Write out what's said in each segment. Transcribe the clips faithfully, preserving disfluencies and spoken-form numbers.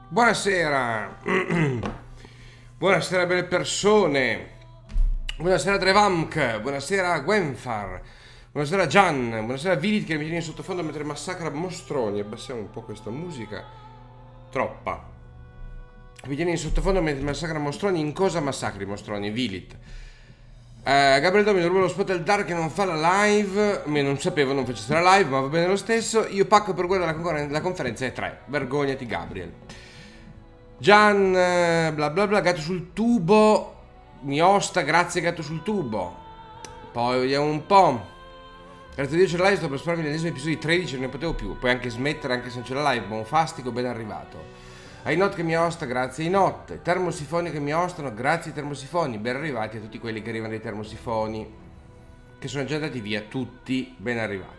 Buonasera, buonasera belle persone, buonasera Drevamk, buonasera Gwenfar, buonasera Gian, buonasera Vilit che mi tiene in sottofondo mentre massacra mostroni. Abbassiamo un po' questa musica, troppa. Mi tiene in sottofondo mentre massacra mostroni. In cosa massacri mostroni, Vilit? Uh, Gabriel Domino ruba lo spot del Dark che non fa la live. Me non sapevo non facesse la live, ma va bene lo stesso. Io pacco per guardare la, con la conferenza è tre. Vergognati Gabriel. Gian, bla bla bla, gatto sul tubo. Mi osta, grazie gatto sul tubo. Poi vediamo un po'. Grazie a Dio c'è la live, sto per spararmi l'ennesimo episodio tredici, non ne potevo più. Puoi anche smettere anche se non c'è la live. Buon fastico, ben arrivato. Ainot che mi osta, grazie Ainot. Termosifoni che mi ostano, grazie termosifoni. Ben arrivati a tutti quelli che arrivano dai termosifoni, che sono già andati via tutti, ben arrivati.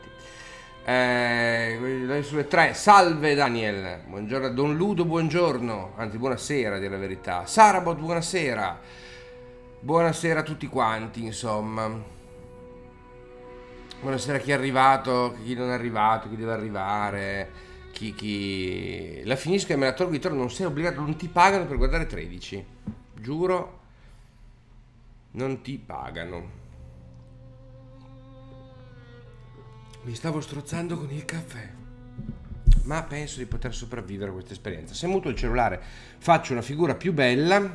Eh, sulle tre, salve Daniel, buongiorno a Don Ludo, buongiorno, anzi buonasera a dire la verità. Sarabot, buonasera. Buonasera a tutti quanti, insomma. Buonasera a chi è arrivato, chi non è arrivato, chi deve arrivare. Chi, chi... La finisco e me la tolgo di torno, non sei obbligato, non ti pagano per guardare tredici. Giuro, non ti pagano. Mi stavo strozzando con il caffè, ma penso di poter sopravvivere a questa esperienza. Se muto il cellulare faccio una figura più bella.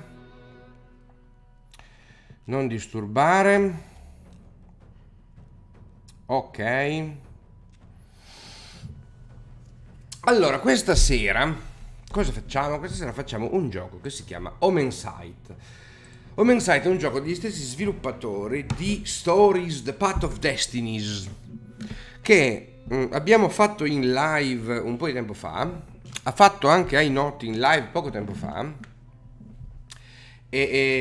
Non disturbare. Ok. Allora, questa sera cosa facciamo? Questa sera facciamo un gioco che si chiama Omensight. Omensight è un gioco degli stessi sviluppatori di Stories, The Path of Destinies, che mh, abbiamo fatto in live un po' di tempo fa. Ha fatto anche Ainot in live poco tempo fa. E,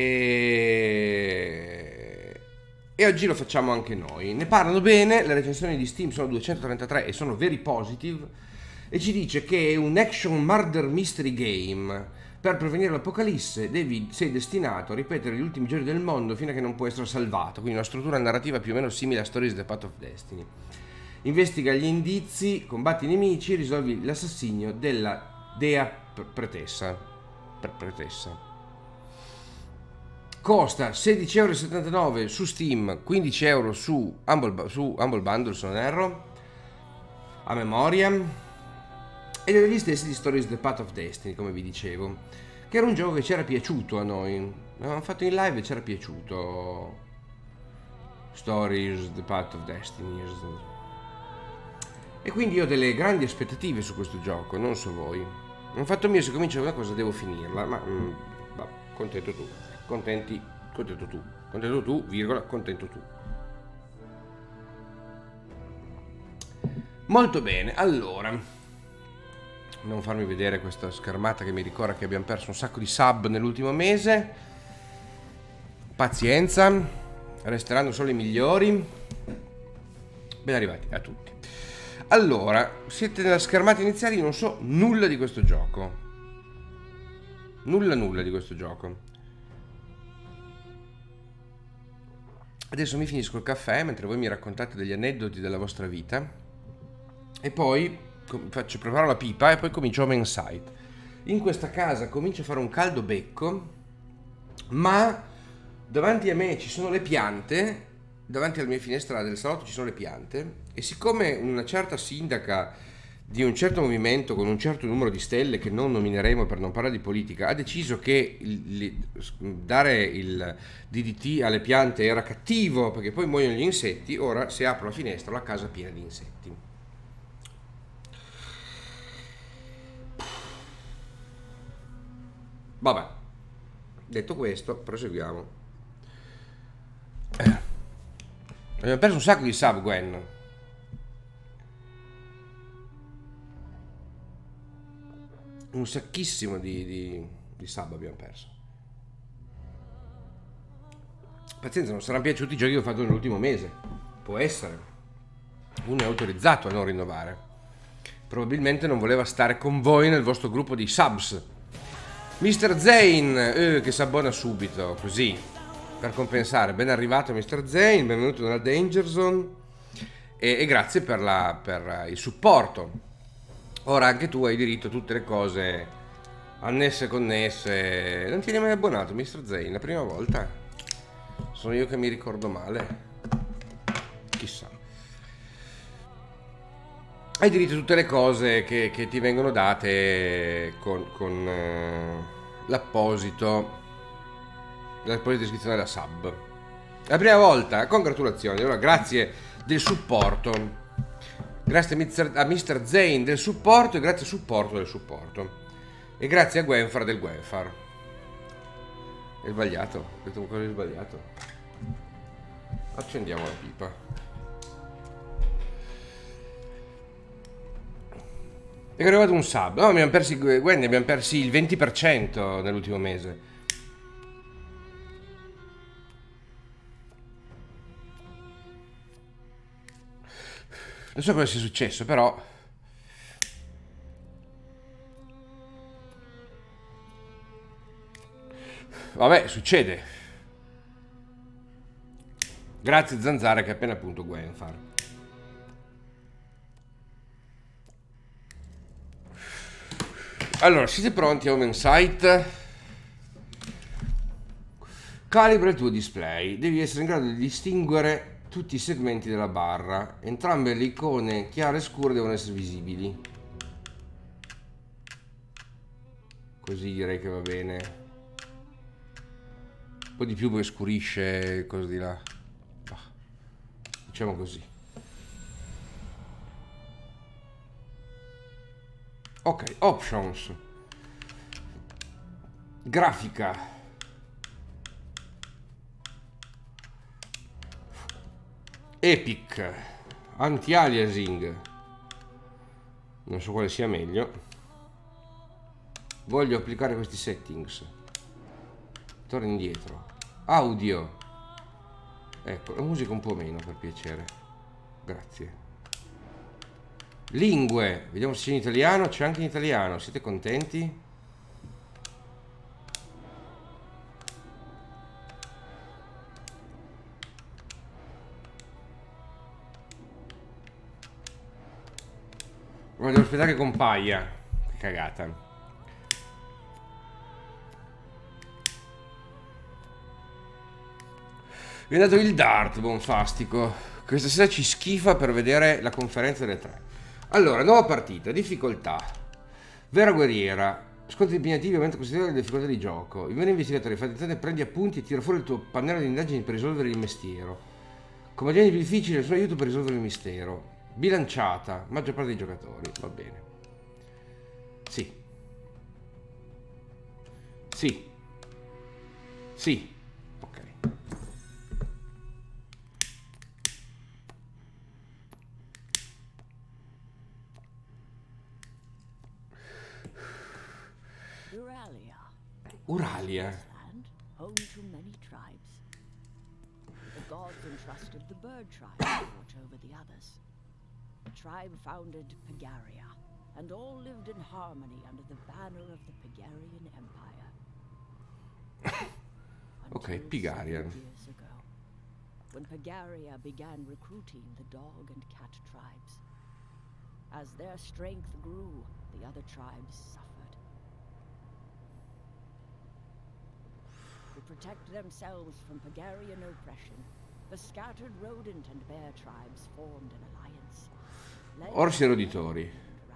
e, e oggi lo facciamo anche noi. Ne parlano bene, le recensioni di Steam sono duecentotrentatré e sono very positive. E ci dice che è un action murder mystery game. Per prevenire l'apocalisse devi, sei destinato a ripetere gli ultimi giorni del mondo fino a che non puoi essere salvato. Quindi una struttura narrativa più o meno simile a Stories The Path of Destiny. Investiga gli indizi, combatti i nemici, risolvi l'assassinio della dea pretessa. Pretessa. Costa sedici e settantanove euro su Steam, quindici euro su Humble, su Humble Bundle se non erro, a memoria. Ed è degli stessi di Stories The Path of Destiny, come vi dicevo, che era un gioco che ci era piaciuto a noi. L'avevamo fatto in live e ci era piaciuto. Stories The Path of Destiny. E quindi io ho delle grandi aspettative su questo gioco, non so voi. Un fatto mio, se comincio una cosa devo finirla, ma mm, va, contento tu. Contenti, contento tu. Contento tu, virgola, contento tu. Molto bene, allora, non farmi vedere questa schermata che mi ricorda che abbiamo perso un sacco di sub nell'ultimo mese. Pazienza, resteranno solo i migliori. Ben arrivati a tutti. Allora, siete nella schermata iniziale, io non so nulla di questo gioco. Nulla nulla di questo gioco. Adesso mi finisco il caffè mentre voi mi raccontate degli aneddoti della vostra vita. E poi faccio preparare la pipa e poi comincio Omensight. In questa casa comincia a fare un caldo becco, ma davanti a me ci sono le piante, davanti alla mia finestra del salotto ci sono le piante, e siccome una certa sindaca di un certo movimento con un certo numero di stelle che non nomineremo per non parlare di politica ha deciso che il, il, dare il D D T alle piante era cattivo perché poi muoiono gli insetti, ora se apro la finestra la casa è piena di insetti. Vabbè, detto questo, proseguiamo. Eh. Abbiamo perso un sacco di sub, Gwen. Un sacchissimo di, di, di sub abbiamo perso. Pazienza, non saranno piaciuti i giochi che ho fatto nell'ultimo mese. Può essere. Uno è autorizzato a non rinnovare. Probabilmente non voleva stare con voi nel vostro gruppo di subs. mister Zane, eh, che si abbona subito, così, per compensare. Ben arrivato mister Zane, benvenuto nella Danger Zone e, e grazie per, la, per il supporto. Ora anche tu hai diritto a tutte le cose annesse connesse. Non ti eri mai abbonato, mister Zane, la prima volta? Sono io che mi ricordo male. Chissà. Hai diritto a tutte le cose che, che ti vengono date con, con eh, l'apposito l'apposita iscrizione alla sub. La prima volta, congratulazioni. Allora, grazie del supporto. Grazie a mister Zane del supporto e grazie al supporto del supporto. E grazie a Gwenfar del Gwenfar. È sbagliato? Ho detto qualcosa di sbagliato. Accendiamo la pipa. E è arrivato un sub. No, abbiamo persi, Gwen, abbiamo persi il venti per cento nell'ultimo mese. Non so cosa sia successo, però... Vabbè, succede. Grazie Zanzara che ha appena appunto Gwenfar. Allora, siete pronti a Omen Sight? Calibra il tuo display. Devi essere in grado di distinguere tutti i segmenti della barra. Entrambe le icone chiare e scure devono essere visibili. Così direi che va bene. Un po' di più perché scurisce cosa di là. Bah, diciamo così. Ok, options. Grafica. Epic. Anti-aliasing. Non so quale sia meglio. Voglio applicare questi settings. Torna indietro. Audio. Ecco, la musica un po' meno per piacere. Grazie. Lingue. Vediamo se c'è in italiano. C'è anche in italiano. Siete contenti? Devo aspettare che compaia. Che cagata. Vi ho dato il dart, bonfastico. Questa sera ci schifa per vedere la conferenza delle tre. Allora, nuova partita, difficoltà. Vera guerriera. Scontri impegnativi aumenta considerevole la difficoltà di gioco. Il vero investigatore, fai attenzione, prendi appunti e tira fuori il tuo pannello di indagini per risolvere il mistero. Comandante più difficile, nessun aiuto per risolvere il mistero. Bilanciata, maggior parte dei giocatori. Va bene. Sì. Sì. Sì. Ok. Uralia. Uralia. Land, home to many tribes. The gods entrusted the bird tribe to watch over the others. The tribe founded Pagaria, and all lived in harmony under the banner of the Pagarian Empire. Ok, Pagarian. Years ago, when Pagaria began recruiting the dog and cat tribes. As their strength grew, the other tribes suffered. To protect themselves from Pagarian oppression, the scattered rodent and bear tribes formed an alliance. Orsi e roditori.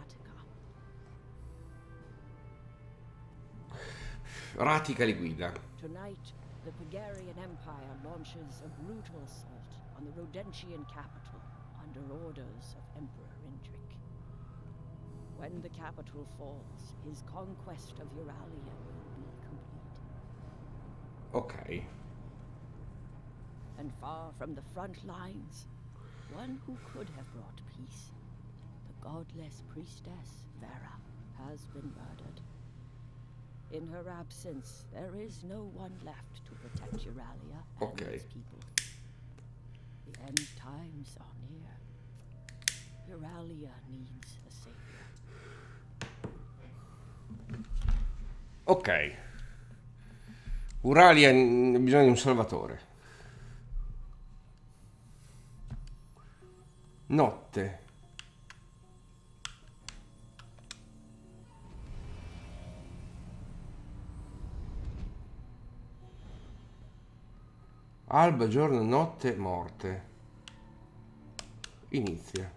Ratica li guida. Tonight, the Pagarian Empire launches a brutal assault on the Rodentian capital under orders of Emperor Indrik. When the capital falls, his conquest of Euralia will be complete. Ok. And far from the front lines, one who could have brought peace, the godless priestess Vera, has been murdered. In her absence, there is no one left to protect Euralia and Okay. its people. The end times are near. Euralia needs a savior. Ok. Uralia ha bisogno di un salvatore. Notte. Alba, giorno, notte, morte. Inizia.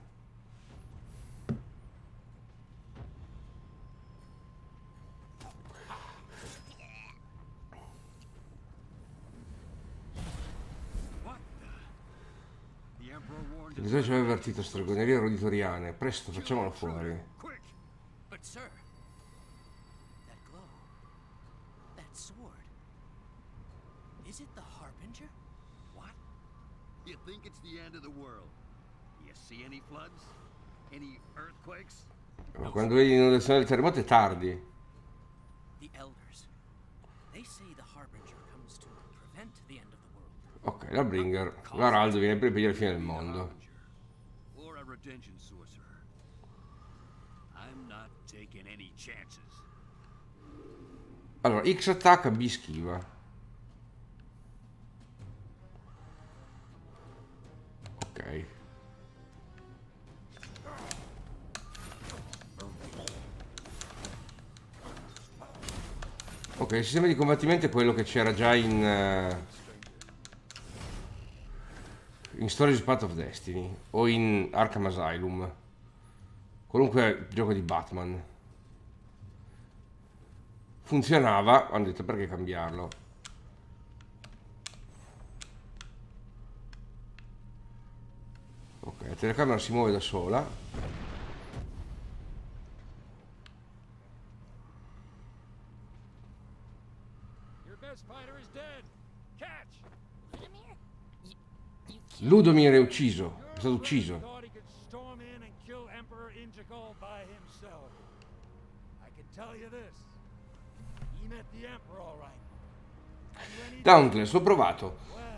Il Gesù ci aveva avvertito, stregonerie roditoriane. Presto, facciamolo fuori. But sir, that glow, that sword, is it the Harbinger? What? You think it's the end of the world? Do you see any floods? Any earthquakes? Ma quando vedi l'inondazione del terremoto è tardi. The elders, they say the Harbinger comes to prevent the end of the world. Ok, la Bringer. L'araldo viene per impedire la fine del mondo. Or a retention sorcerer? I'm not taking any chances. Allora, X attacca, B schiva. Ok. Ok, il sistema di combattimento è quello che c'era già in... Uh, in Stories Path of Destiny o in Arkham Asylum. Qualunque gioco di Batman. Funzionava, hanno detto perché cambiarlo. Ok, la telecamera si muove da sola. Ludomir è ucciso, è stato ucciso. Dauntless, l'ho provato.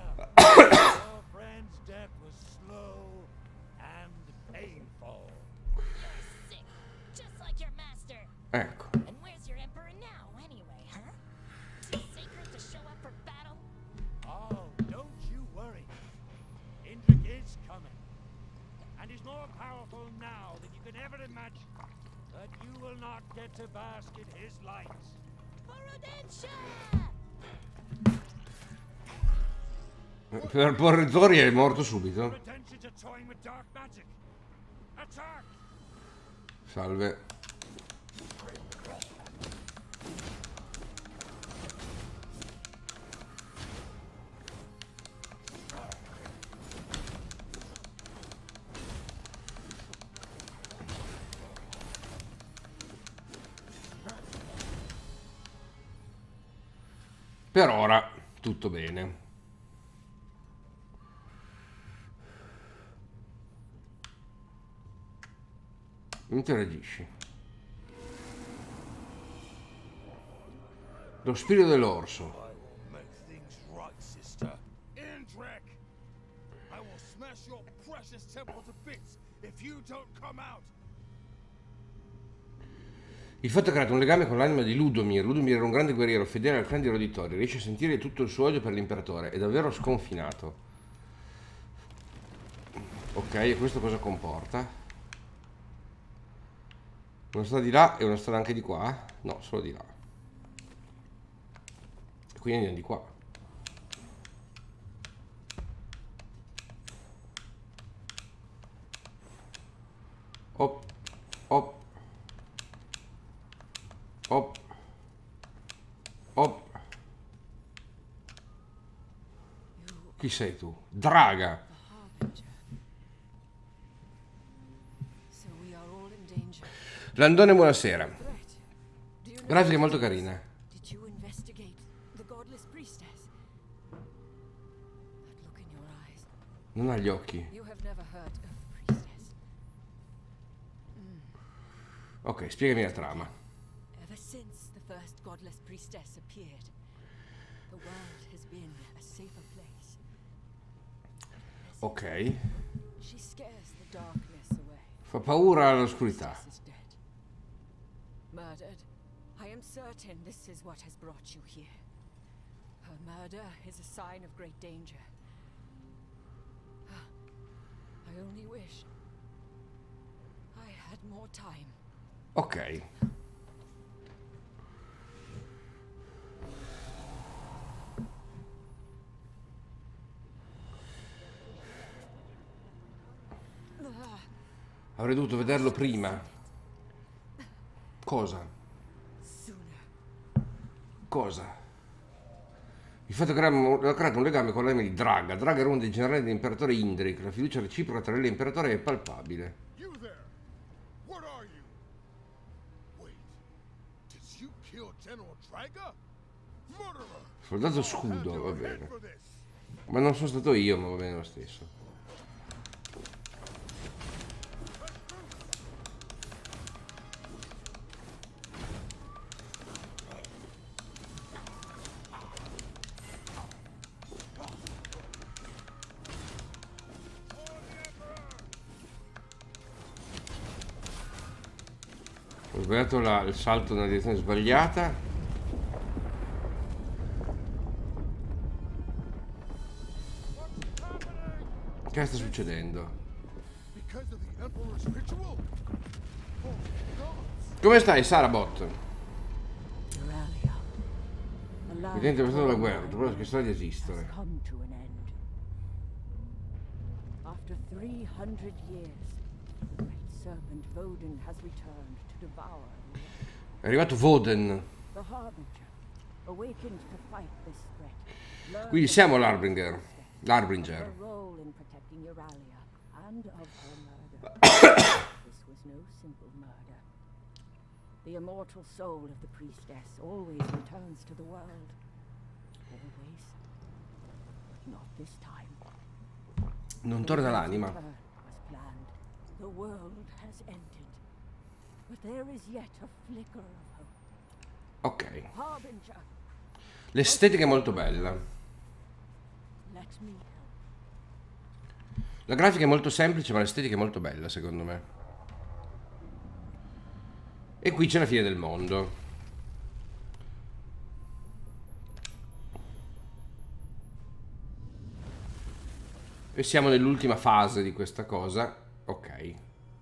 Ecco. To bask in his light. Per porre Zori è morto subito. Salve. Per ora tutto bene. Interagisci. Lo spirito dell'orso. Il fatto ha creato un legame con l'anima di Ludomir. Ludomir era un grande guerriero, fedele al clan di roditori. Riesce a sentire tutto il suo odio per l'imperatore. È davvero sconfinato. Ok, e questo cosa comporta? Una strada di là e una strada anche di qua? No, solo di là. Quindi andiamo di qua. Op, op. Op. Op. Chi sei tu? Draga. Landone, buonasera. Grafica molto carina. Non ha gli occhi. Ok, spiegami la trama. Since the first godless priestess appeared, the world has been a safer place. Ok. She scares the darkness away. Fa paura all'oscurità. Murdered. I am certain this is what has brought you here. Her murder is a sign of great danger. I only wish I had more time. Ok. Avrei dovuto vederlo prima. Cosa? Cosa? Il fatto che ha creato un legame con l'arma di Draga. Draga era uno dei generali dell'imperatore Indrik. La fiducia reciproca tra lei e l'imperatore è palpabile. You there! What are you? Wait, did you kill General Draga? Murderer! Soldato scudo, va bene. Ma non sono stato io, ma va bene lo stesso. Ho sbagliato la, il salto nella direzione sbagliata. Che sta succedendo? Come stai, Sarabot? Evidente per la guerra, dovrò che sta di esistere. After three hundred years, the great serpent Voden has returned to devour. È arrivato Voden. The Harbinger, awakened to fight this threat. Quindi siamo l'Harbinger. L'Harbinger. Her role in protecting Euralia and of her murder. This was no simple murder. The immortal soul of the priestess always returns to the world. Always. But not this time. Non torna l'anima. The world has ended. But there is yet a flicker of hope. Ok. Harbinger, L'estetica è molto bella. let me help. La grafica è molto semplice, ma l'estetica è molto bella, secondo me. E qui c'è la fine del mondo. E siamo nell'ultima fase di questa cosa. Ok.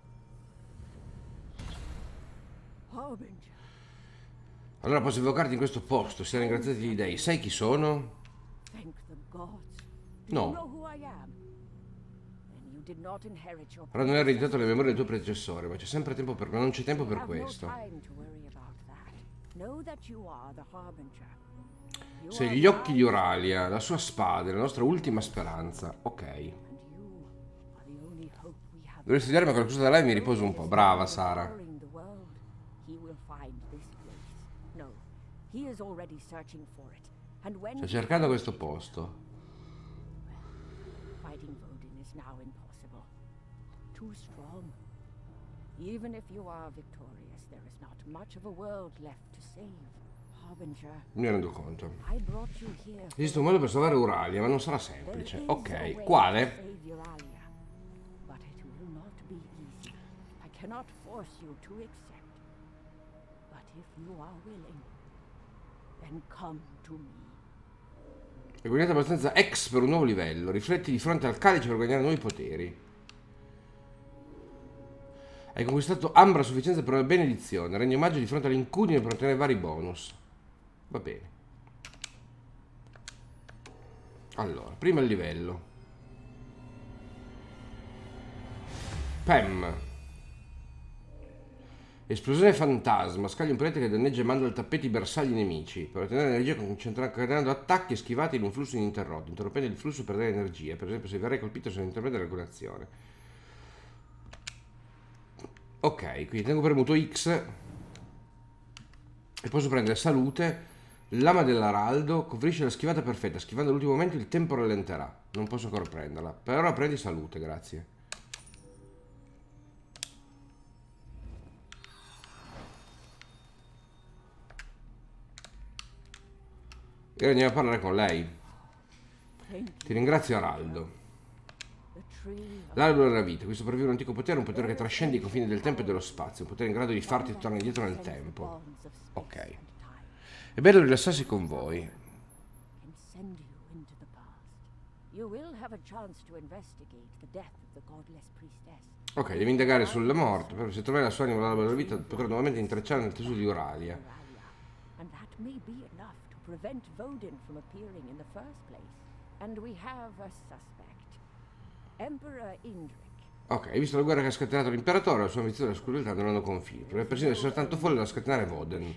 Harbinger, Allora posso invocarti in questo posto. Siamo ringraziati gli dei. Sai chi sono? thank the gods. Do No. you know who I am? Then you did not inherit your Però non hai ereditato le memorie del tuo predecessore, ma c'è sempre tempo per... ma non c'è tempo per have no questo. time to worry about that. Know that you are the Harbinger. You Sei are gli occhi di mine, Euralia, la sua spada, la nostra ultima speranza. Ok. and you are the only hope we have. Dovrei studiare ma qualcosa da lei mi riposo un po'. Brava, Sara. Devouring the world, he will find this place. No, he is already searching for it. And when Sto he cercando finds questo it, posto. fighting Voden is now impossible. Too strong. Even if you are victorious, there is not much of a world left to save. Harbinger, Mi rendo conto. I brought you here. for Esiste un modo per salvare Euralia, ma non sarà There semplice. is a Ok, way quale? to save Euralia, but it will not be easy. I cannot force you to accept. But if you are willing, then come to me. Hai guadagnato abbastanza ex per un nuovo livello. Rifletti di fronte al calice per guadagnare nuovi poteri. Hai conquistato Ambra a sufficienza per una benedizione. Regni omaggio di fronte all'incudine per ottenere vari bonus. Va bene. Allora, prima il livello. Pam. Esplosione fantasma. Scaglia un prete che danneggia e manda al tappeti i bersagli nemici. Per ottenere energia concentrando attacchi schivati in un flusso ininterrotto. Interrompendo il flusso per dare energia. Per esempio se verrai colpito se non intraprendere alcuna azione. Ok, quindi tengo premuto X. E posso prendere salute. Lama dell'araldo. Conferisce la schivata perfetta. Schivando all'ultimo momento il tempo rallenterà. Non posso ancora prenderla. Per ora prendi salute, grazie. E ora andiamo a parlare con lei. Ti ringrazio, Araldo. The tree of L'albero della vita. Qui sopravvive un antico potere, un potere che trascende i confini del tempo e dello spazio. Un potere in grado di farti tornare indietro nel tempo. bonds of space Ok. and time È bello rilassarsi con voi. can send you into the past. You will have a chance to investigate the death of the godless priestess. Ok, devi indagare sulla morte. Però se troverai la sua anima all'albero della vita, potrai nuovamente intrecciare nel tesoro di Euralia. Euralia. And that may be enough to prevent Voden from appearing in the first place. And we have a suspect. Emperor Indrik. Ok, hai visto la guerra che ha scatenato l'imperatore, la sua ambizione e la sua crudeltà non hanno confini. Potrebbe persino essere tanto folle da scatenare Woden.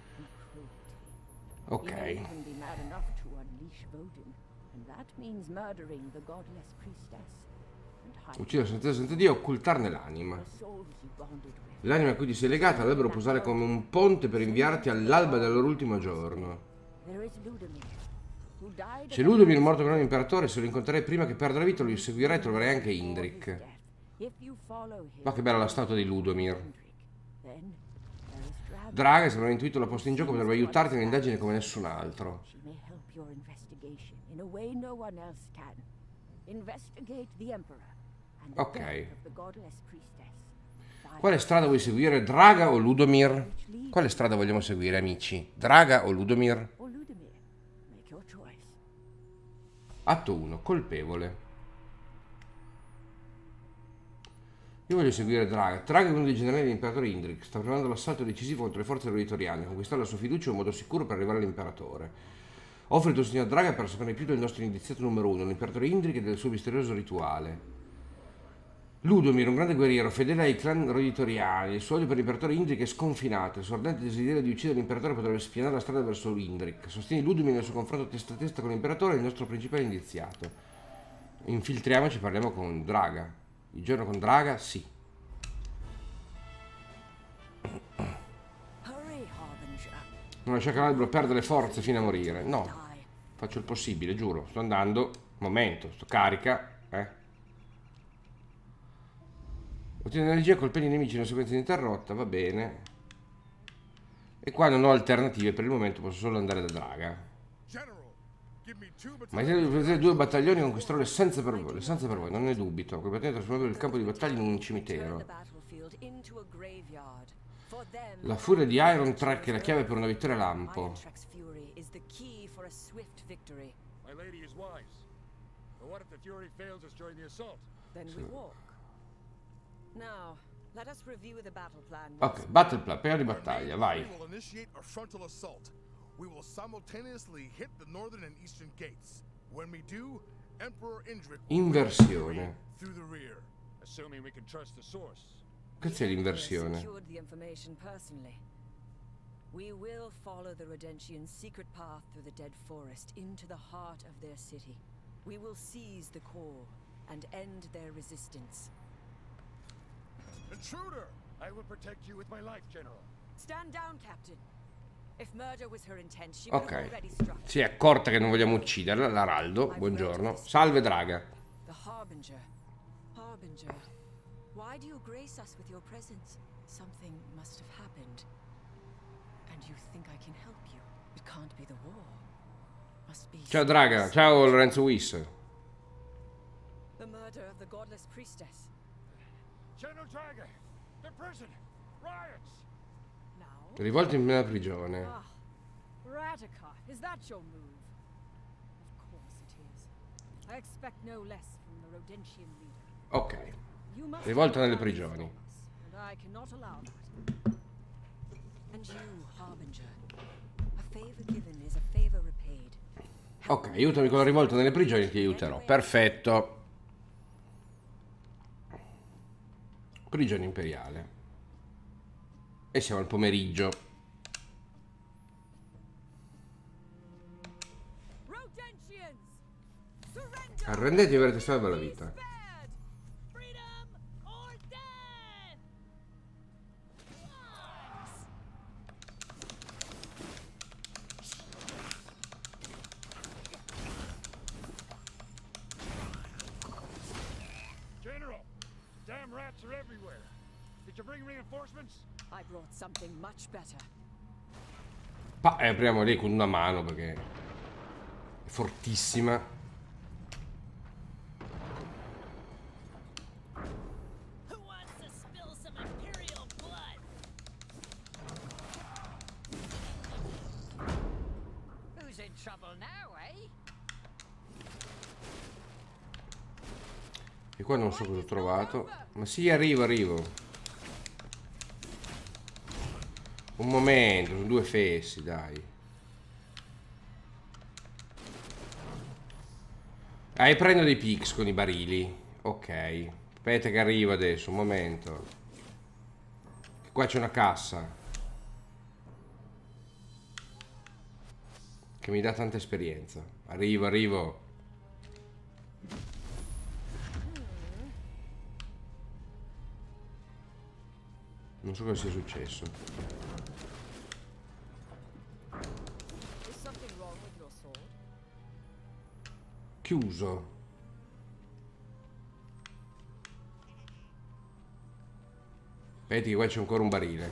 Ok. He may even be mad enough to unleash Vodin, and that means murdering the godless priestess and hiding Uccidere senza senza Dio e occultarne l'anima. the souls you bonded with. L'anima a cui ti sei legata l'albero può usare come un ponte per inviarti all'alba del loro ultimo giorno. There is Ludomir, who died C'è Ludomir morto per un imperatore, se lo incontrerai prima che perda la vita lo seguirai e troverai anche Indrik. If you follow him, Ma che bella la statua di Ludomir. then there is Draga. Draga, se non hai intuito la posta in gioco, potrebbe aiutarti nell'indagine come nessun altro. She may help your investigation in a way no one else can. Investigate the Emperor and the Ok. death of the godless priestess. Find Quale strada vuoi seguire, Draga o Ludomir? Quale strada vogliamo seguire, amici? Draga o Ludomir? or Ludomir. Make your choice. Atto uno, colpevole. Io voglio seguire Draga. Draga è uno dei generali dell'imperatore Indrik. Sta preparando l'assalto decisivo contro le forze roditoriane. Conquistare la sua fiducia è un modo sicuro per arrivare all'imperatore. Offri il tuo sostegno a Draga per saperne più del nostro indiziato numero uno, l'imperatore Indrik, e del suo misterioso rituale. Ludomir, un grande guerriero, fedele ai clan roditoriani. Il suo odio per l'imperatore Indrik è sconfinato. Il suo ardente desiderio di uccidere l'imperatore potrebbe spianare la strada verso Indrik. Sostieni Ludomir nel suo confronto testa a testa con l'imperatore, il nostro principale indiziato. Infiltriamoci e parliamo con Draga. Il giorno con Draga, sì. Hurry, Harbinger. Non lasciare che l'albero perda le forze fino a morire. No, Die. faccio il possibile, giuro. Sto andando. Momento, sto carica. Eh. Ottiene energia, colpendo i nemici in una sequenza ininterrotta, va bene. E qua non ho alternative, per il momento posso solo andare da Draga. General, give me two Ma battalions. se vedete due battaglioni conquisterò le senza per voi, le senza per voi, non ne dubito. Completamente trasformare il campo di battaglia in un Turn the cimitero. battlefield into a graveyard. For them, La furia di Iron Track è la chiave per una vittoria lampo. Iron Trek's fury is the key for a swift victory. My lady is wise. But what if the Fury fails us during the assault? Then we walk. Now, let us review the battle plan. Ok, battle plan, piano di battaglia, vai. We will initiate a frontal assault. We will simultaneously hit the northern and eastern gates. When we do, Emperor Indrik will Inversione. through the rear. Assuming we can trust the source. Che c'è l'inversione? Secured the information personally. We will follow the Redentians' secret path through the Dead Forest into the heart of their city. We will seize the core and end their resistance. Intruder! I will protect you with my life, General. Stand down, Captain. If murder was her intent, she would have Ok, already struck. si è accorta che non vogliamo ucciderla, l'Araldo, buongiorno. Salve Draga. The Harbinger. Harbinger. Why do you grace us with your presence? Something must have happened. And you think I can help you? It can't be the war. Must be Ciao Draga, ciao Lorenzo Wyss. the murder of the godless priestess. General Draga! The prison! Riots! Now? Rivolti nella prigione. Ah, Radika, is that your move? Of course it is. I expect no less from the Rodentian leader. Ok, You must rivolta nelle have done prigioni. things, and I cannot allow that. And you, Harbinger. A favor given is a favor repaid. Ok, aiutami con la rivolta nelle prigioni, ti aiuterò. Perfetto. Prigione imperiale. E siamo al pomeriggio. Rodentians! Surrender! Arrendetevi e avrete salva la vita. Spared! Freedom or death! General! Damn rats are everywhere. Did you bring reinforcements? I brought something much better. Pa, e apriamo lei con una mano perché è fortissima. Who wants to spill some Imperial blood? Who's in trouble now, eh? E qua non so cosa ho trovato. Ma sì, arrivo, arrivo. Un momento, sono due fessi, dai. Ah, e prendo dei pix con i barili. Ok. Aspetta che arrivo adesso, un momento. Qua c'è una cassa che mi dà tanta esperienza. Arrivo, arrivo. Non so cosa sia successo. Is something wrong with your sword? Chiuso. Vedi che qua c'è ancora un barile.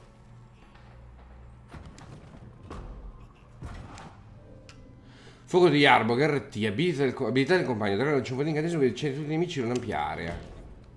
Fuoco di Arbo, R T, abilità del, abilità del compagno. Tra l'altro c'è un po' di incantesimo che c'è tutti i nemici in un'ampia area.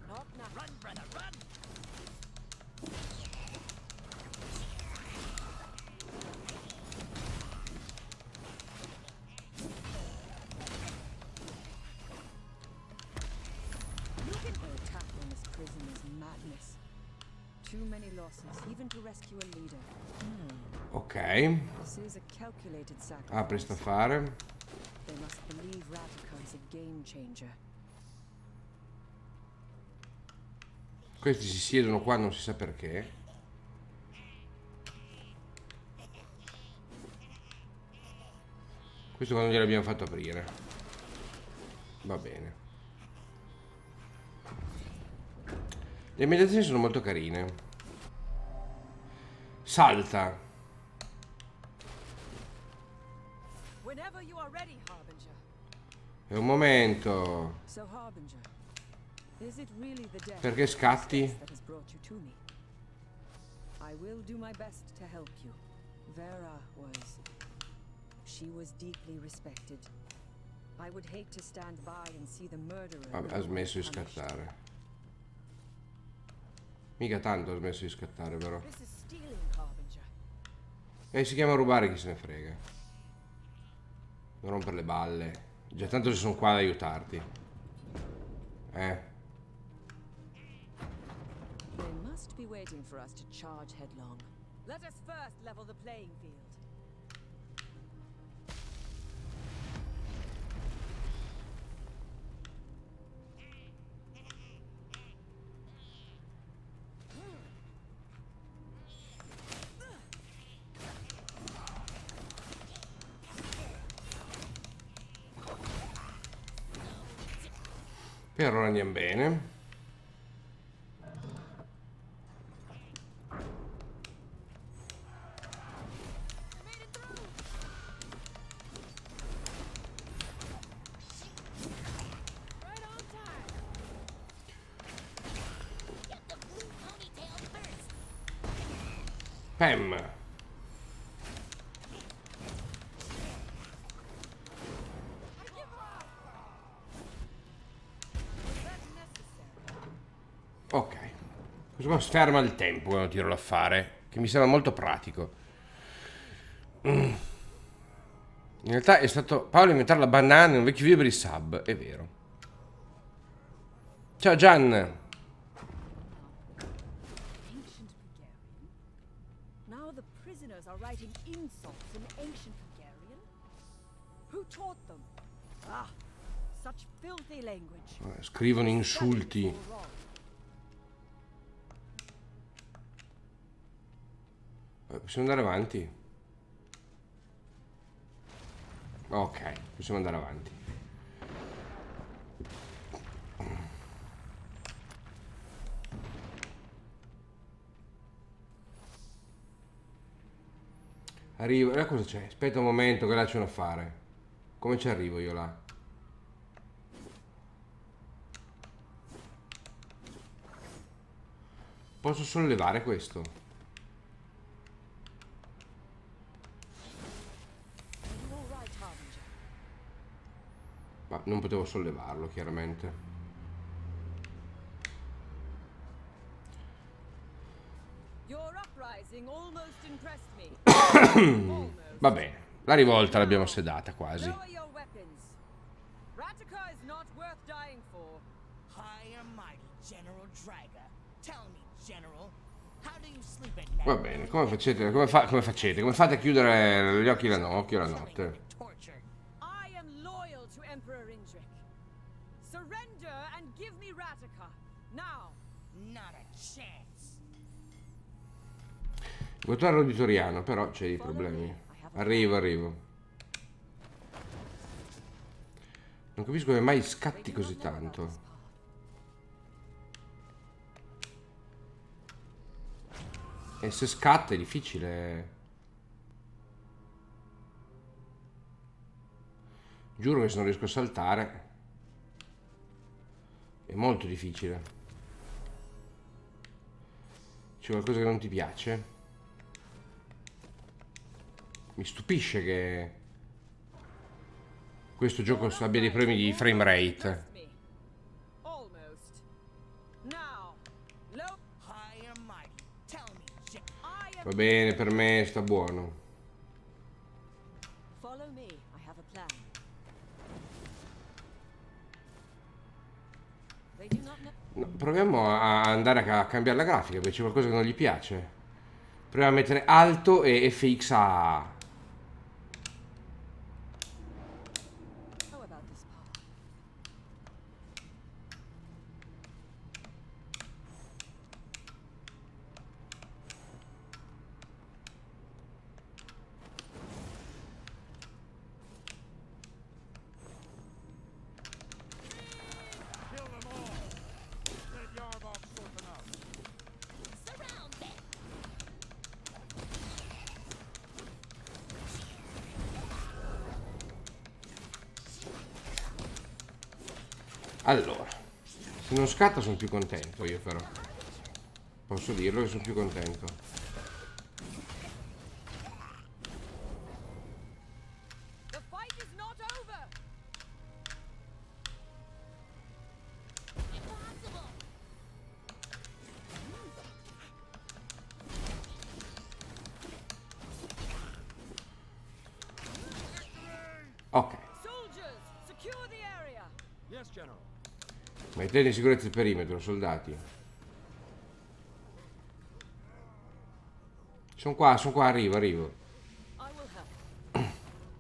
Ok. Ah, presto a fare. Questi si siedono qua, non si sa perché. Questo quando gliel'abbiamo fatto aprire. Va bene. Le ambientazioni sono molto carine. Salta. È un momento. Perché scatti? I will do my best to help you. Vera was... She was deeply respected. I would hate to stand by and see the murderer. Vabbè, ha smesso di scattare. Mica tanto ha smesso di scattare, però. E si chiama rubare, chi se ne frega. Non rompere le balle. Già tanto ci sono qua ad aiutarti. Eh. They must be waiting for us to charge headlong. Let us first level the playing field. Per ora andiamo bene. Pam. Ok, questo qua sferma il tempo quando tiro l'affare, che mi sembra molto pratico. Mm. In realtà è stato Paolo a inventare la banana in un vecchio video per i sub, è vero. Ciao Gian. Now the prisoners are writing insults in ancient Hungarian. Who taught them? Ah, such filthy language. Scrivono insulti. Possiamo andare avanti? Ok, possiamo andare avanti. Arrivo, e cosa c'è? Aspetta un momento che là c'è un affare. Come ci arrivo io là? Posso sollevare questo? Ma non potevo sollevarlo, chiaramente. Va bene, la rivolta l'abbiamo sedata quasi. Va bene, come facete, come, fa, come facete? Come fate a chiudere gli occhi la, no, occhio la notte? Now. Not a chance. Votare l'auditoriano, però c'è i problemi. Arrivo, arrivo. Non capisco come mai scatti così tanto. E se scatta è difficile. Giuro che se non riesco a saltare è molto difficile. C'è qualcosa che non ti piace? Mi stupisce che questo gioco abbia dei problemi di frame rate. Almost. Now. Low. High and mighty. Tell me, Jack. I am. Va bene, per me sta buono. Follow me. I have a plan. They do not know. No, proviamo a andare a cambiare la grafica perché c'è qualcosa che non gli piace. Proviamo a mettere alto e F X A. How about this path? Kill them all. Let Yarbok sort them out. Surround them. Allora, se non scatta sono più contento io però. Posso dirlo che sono più contento. The fight is not over. Impossible. Ok, Soldiers, secure the area. Yes, General. mettete in sicurezza il perimetro, soldati. Sono qua, sono qua, arrivo, arrivo. I will help.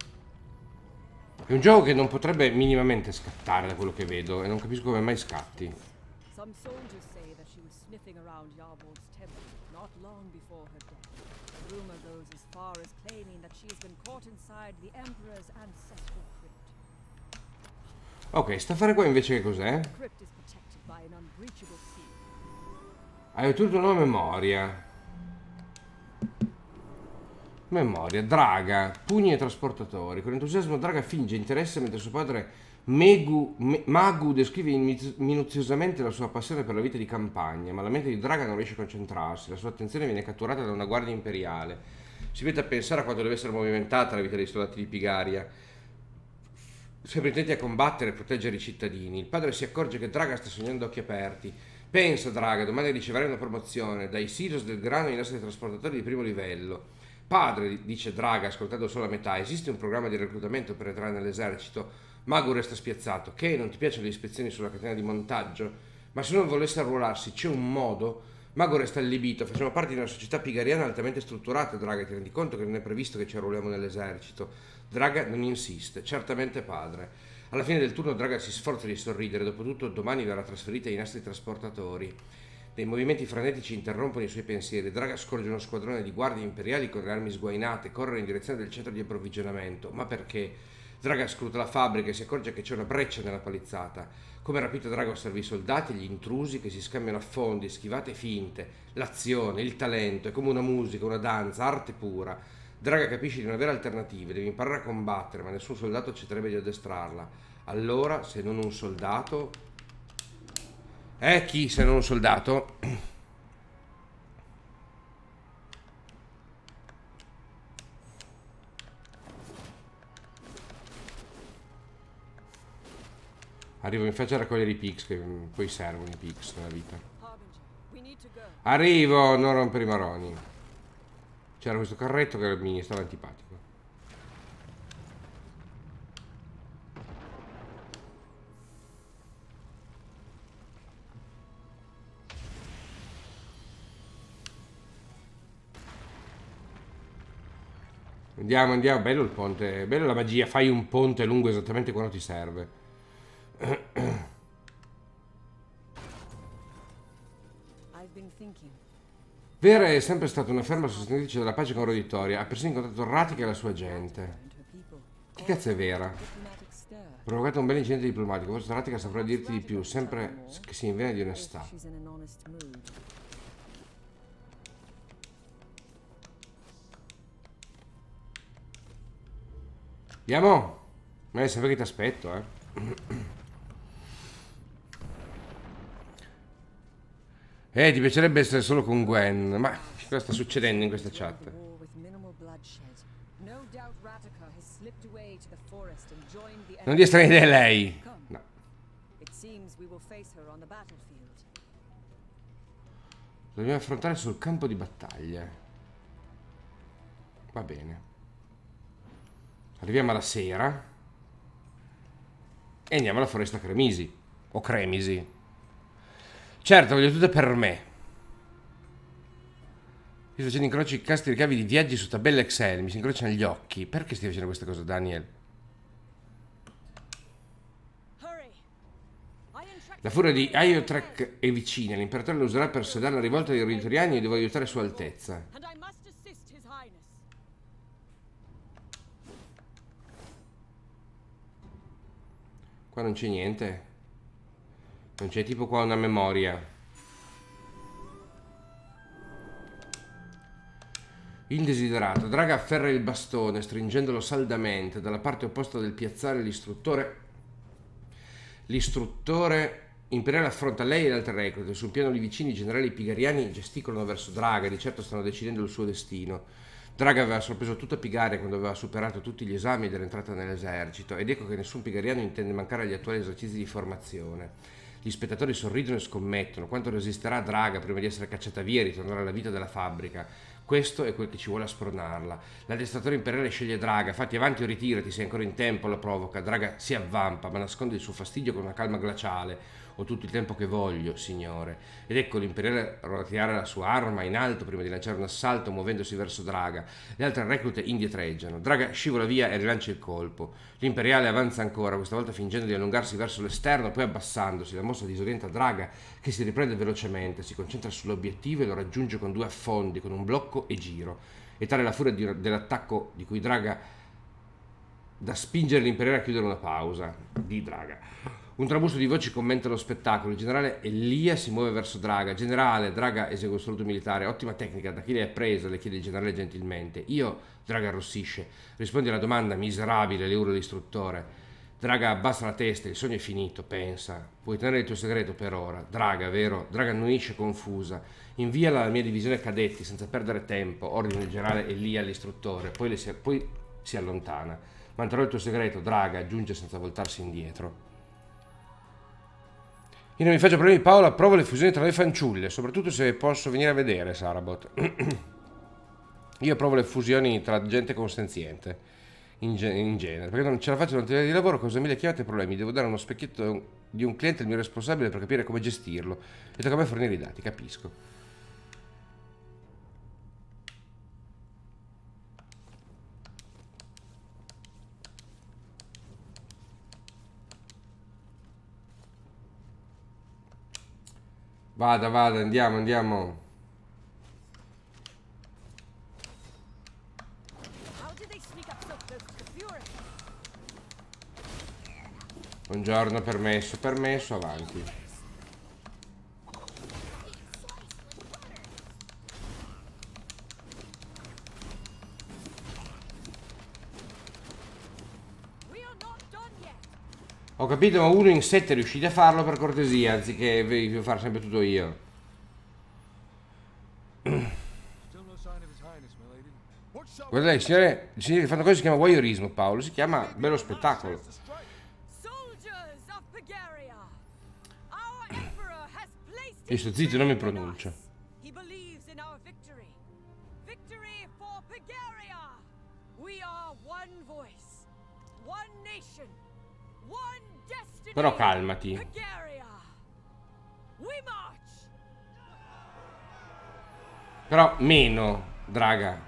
È un gioco che non potrebbe minimamente scattare da quello che vedo e non capisco come mai scatti. Some soldiers say that she was sniffing around Yarborg's temple not long before her death. The rumor goes as far as claiming that she has been caught inside the Emperor's ancestral crypt. Ok, sta affare qua invece che cos'è? The crypt is protected by an unbreachable seal. Hai ottenuto una memoria. Memoria, Draga, pugni e trasportatori. Con entusiasmo Draga finge interesse mentre suo padre Megu, Me- Magu descrive in- minuziosamente la sua passione per la vita di campagna, ma la mente di Draga non riesce a concentrarsi, la sua attenzione viene catturata da una guardia imperiale. Si mette a pensare a quanto deve essere movimentata la vita dei soldati di Pigaria, sempre intenti a combattere e proteggere i cittadini. Il padre si accorge che Draga sta sognando a occhi aperti. Pensa Draga, domani riceverai una promozione, dai silos del grano in essere trasportatori di primo livello. Padre, dice Draga, ascoltando solo a metà, esiste un programma di reclutamento per entrare nell'esercito? Magu resta spiazzato. Che non ti piacciono le ispezioni sulla catena di montaggio? Ma se non volesse arruolarsi, c'è un modo? Magu resta allibito. Facciamo parte di una società pigariana altamente strutturata, Draga. Ti rendi conto che non è previsto che ci arruoliamo nell'esercito? Draga non insiste. Certamente padre. Alla fine del turno Draga si sforza di sorridere. Dopotutto domani verrà trasferita ai nostri trasportatori. Dei movimenti frenetici interrompono i suoi pensieri. Draga scorge uno squadrone di guardie imperiali con le armi sguainate, corre in direzione del centro di approvvigionamento. Ma perché? Draga scruta la fabbrica e si accorge che c'è una breccia nella palizzata. Come rapito Draga osserva i soldati e gli intrusi che si scambiano affondi, schivate finte. L'azione, il talento, è come una musica, una danza, arte pura. Draga capisce di non avere alternative, deve imparare a combattere, ma nessun soldato accetterebbe di addestrarla. Allora, se non un soldato... Eh, chi se non un soldato? Arrivo in faccia a raccogliere i pix, che poi servono i pix nella vita. Harbinger, we need to go. Arrivo, non rompere i maroni. C'era questo carretto che mi stava antipatico. Andiamo, andiamo, bello il ponte, bello la magia, fai un ponte lungo esattamente quando ti serve. Vera è sempre stata una ferma sostenitrice della pace con Roditoria, ha persino incontrato Ratica e la sua gente. Che cazzo è Vera? Provocato un bel incidente diplomatico, forse Ratica saprà dirti di più, sempre che si invena di onestà. Andiamo? Ma è sempre che ti aspetto, eh. Eh, ti piacerebbe essere solo con Gwen, ma cosa sta succedendo in questa chat? Non dia strane idee lei. No. Dobbiamo affrontare sul campo di battaglia. Va bene. Arriviamo alla sera e andiamo alla foresta Cremisi o Cremisi. Certo, voglio tutto per me. Sto facendo incroci, casti, ricavi di viaggi su tabella Excel, mi si incrociano gli occhi. Perché stai facendo questa cosa, Daniel? La furia di Iotrek è vicina, l'imperatore lo userà per sedare la rivolta dei Roditoriani e devo aiutare Sua Altezza. Qua non c'è niente. Non c'è tipo qua una memoria. Indesiderato. Draga afferra il bastone, stringendolo saldamente. Dalla parte opposta del piazzale l'istruttore... L'istruttore imperiale affronta lei e le altre reclute. Sul piano lì vicini i generali pigariani gesticolano verso Draga. Di certo stanno decidendo il suo destino. Draga aveva sorpreso tutta Pigaria quando aveva superato tutti gli esami ed era entrata nell'esercito. Ed ecco che nessun pigariano intende mancare agli attuali esercizi di formazione. Gli spettatori sorridono e scommettono. Quanto resisterà Draga prima di essere cacciata via e ritornare alla vita della fabbrica? Questo è quel che ci vuole a spronarla. L'addestratore imperiale sceglie Draga. Fatti avanti o ritirati, sei ancora in tempo, la provoca. Draga si avvampa, ma nasconde il suo fastidio con una calma glaciale. Ho tutto il tempo che voglio, signore. Ed ecco l'imperiale roteare la sua arma in alto prima di lanciare un assalto, muovendosi verso Draga. Le altre reclute indietreggiano. Draga scivola via e rilancia il colpo. L'imperiale avanza ancora, questa volta fingendo di allungarsi verso l'esterno, poi abbassandosi. La mossa disorienta Draga, che si riprende velocemente, si concentra sull'obiettivo e lo raggiunge con due affondi, con un blocco e giro. E tale la furia di, dell'attacco di cui Draga da spingere l'imperiale a chiudere una pausa. Di Draga. Un tramusto di voci commenta lo spettacolo. Il generale Elia si muove verso Draga. Generale, Draga esegue un saluto militare. Ottima tecnica, da chi le è presa? Le chiede il generale gentilmente. Io, Draga arrossisce. Rispondi alla domanda, miserabile, le urla l'istruttore. Draga abbassa la testa, il sogno è finito, pensa. Puoi tenere il tuo segreto per ora. Draga, vero? Draga annuisce confusa. Inviala alla mia divisione cadetti senza perdere tempo. Ordina il generale Elia all'istruttore. Poi, le si, poi si allontana. Manterrò il tuo segreto, Draga, aggiunge senza voltarsi indietro. Io non mi faccio problemi, Paola, provo le fusioni tra le fanciulle, soprattutto se posso venire a vedere, Sarabot. Io provo le fusioni tra gente consenziente, in, ge in genere, perché non ce la faccio durante di lavoro, cosa mille chiamate e problemi, devo dare uno specchietto di un cliente al mio responsabile per capire come gestirlo, e tocca a me fornire i dati, capisco. Vada, vada, andiamo, andiamo. Buongiorno, permesso, permesso, avanti. Ho capito, ma uno in sette riuscite a farlo per cortesia, anziché devo fare sempre tutto io. Guarda lei, il signore, il signore che fa una cosa si chiama voyeurismo, Paolo, si chiama bello spettacolo. Io sto zitto, non mi pronuncio. Però calmati. Però meno, Draga.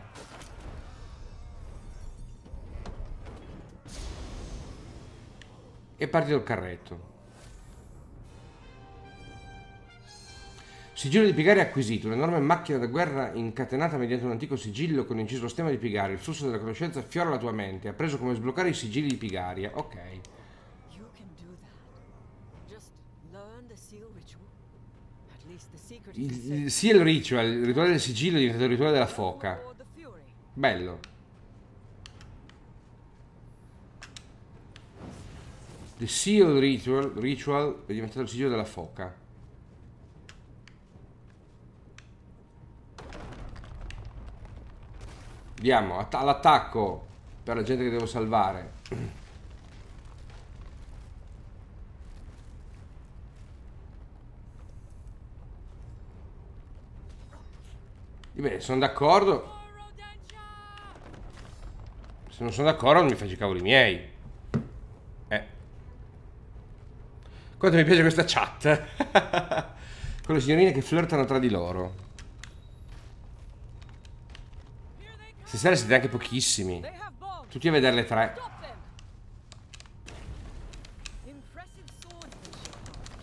E partito il carretto. Sigillo di Pigaria acquisito, un'enorme macchina da guerra incatenata mediante un antico sigillo con inciso lo stemma di Pigaria. Il flusso della conoscenza fiora la tua mente. Ha preso come sbloccare i sigilli di Pigaria. Ok. You can do that. Just learn the seal ritual. At least the secret is Il, safe. il Seal Ritual, il rituale del sigillo, è diventato il rituale della foca. Lord the Fury. Bello. The Seal Ritual, ritual è diventato il sigillo della foca. Andiamo att- all'attacco per la gente che devo salvare. Beh, sono d'accordo. Se non sono d'accordo non mi faccio i cavoli miei. Eh. Quanto mi piace questa chat. Con le signorine che flirtano tra di loro. Stasera siete anche pochissimi. They have bombs. Tutti a vedere le tre. Stop them. Impressive swordsmanship.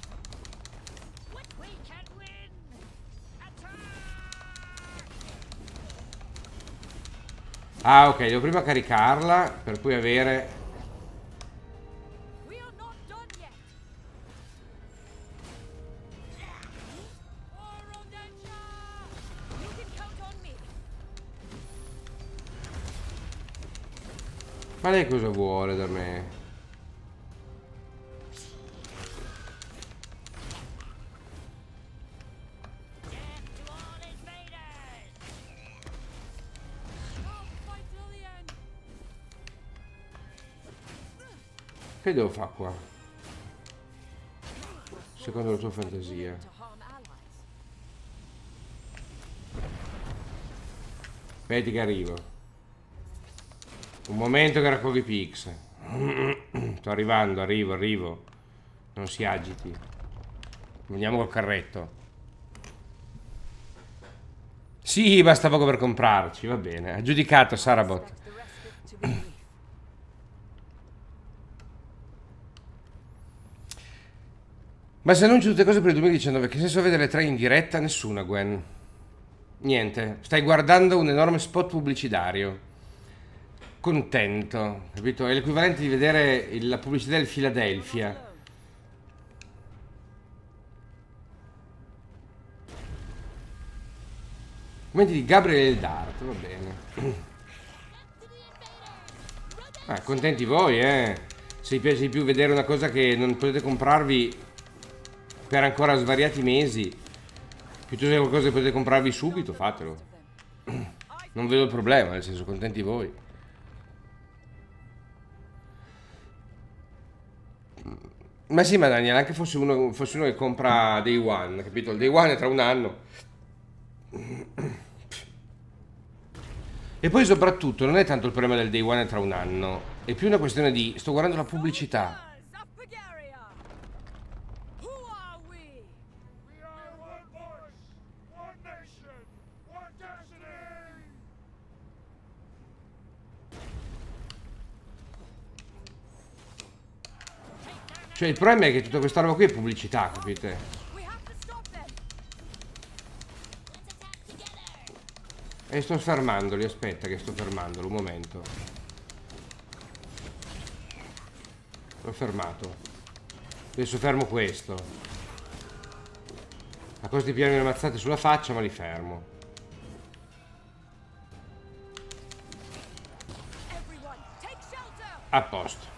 We can win! Attack! Ah, ok, devo prima caricarla per poi avere... We are not done yet. You can count on me. Ma lei cosa vuole da me? Death to all invaders! Fight till the end. Che devo fare qua? Secondo la tua fantasia. To harm allies. Vedi che arrivo. Un momento che raccogli Pix. Sto arrivando, arrivo, arrivo. Non si agiti. Andiamo col carretto. Sì, basta poco per comprarci, va bene. Aggiudicato, Sarabot. The respite to be brief. Ma se annunci tutte cose per il duemiladiciannove, che senso avete le tre in diretta? Nessuna, Gwen. Niente. Stai guardando un enorme spot pubblicitario. Contento, capito? È l'equivalente di vedere il- la pubblicità del Philadelphia. Commenti di Gabriele Eldart, va bene. Ah, contenti voi, eh. Se vi piace di più vedere una cosa che non potete comprarvi per ancora svariati mesi, piuttosto che qualcosa che potete comprarvi subito, fatelo. Non vedo il problema, nel senso, contenti voi. Ma sì, ma Daniel, anche fosse uno, fosse uno che compra Day One, capito? Il Day One è tra un anno. E poi soprattutto non è tanto il problema del Day One è tra un anno, è più una questione di sto guardando la pubblicità. Of Pagaria. Who are we? We are one voice, one nation, one destiny! Cioè il problema è che tutta questa roba qui è pubblicità, capite? We have to stop them. E sto fermandoli, aspetta che sto fermandolo, un momento. L'ho fermato. Adesso fermo questo. A costo di pigliarmi le mazzate sulla faccia, ma li fermo. Everyone, take shelter. A posto.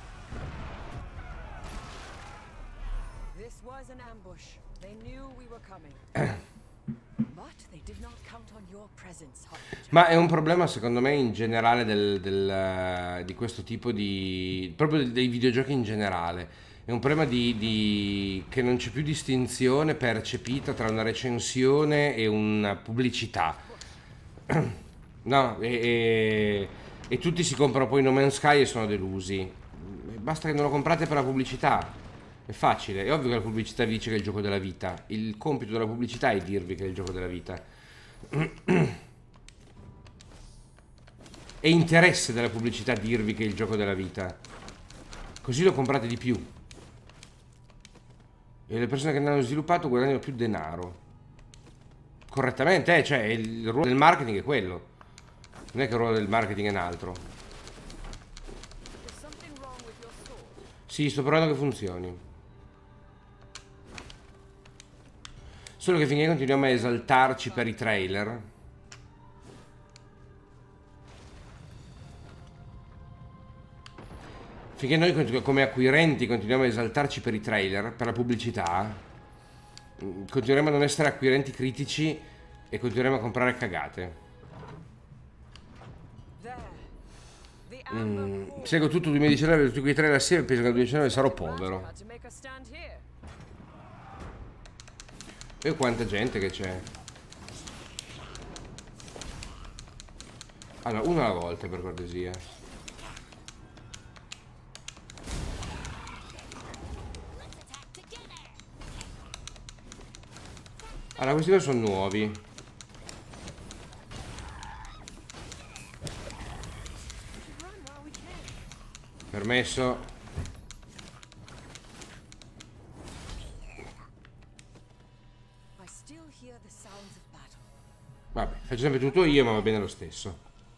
This was an ambush. They knew we were coming. But they did not count on your presence, Harbinger. Ma è un problema secondo me in generale del, del, eh, di questo tipo di... proprio dei videogiochi in generale. È un problema di, di che non c'è più distinzione percepita tra una recensione e una pubblicità. No, e, e, e tutti si comprano poi No Man's Sky e sono delusi. Basta che non lo comprate per la pubblicità. È facile, è ovvio che la pubblicità vi dice che è il gioco della vita. Il compito della pubblicità è dirvi che è il gioco della vita. È interesse della pubblicità dirvi che è il gioco della vita. Così lo comprate di più. E le persone che ne hanno sviluppato guadagnano più denaro. correttamente, eh, cioè il ruolo del marketing è quello. Non è che il ruolo del marketing è un altro. Sì, sto provando che funzioni. Solo che finché continuiamo a esaltarci per i trailer, finché noi come acquirenti continuiamo a esaltarci per i trailer, per la pubblicità, continueremo a non essere acquirenti critici e continueremo a comprare cagate. Mm, seguo tutto il duemiladiciannove, tutti quei trailer assieme, penso che nel duemiladiciannove sarò povero. E quanta gente che c'è. Allora, uno alla volta per cortesia. Allora, questi due sono nuovi. Permesso. Vabbè, faccio sempre tutto io, ma va bene lo stesso.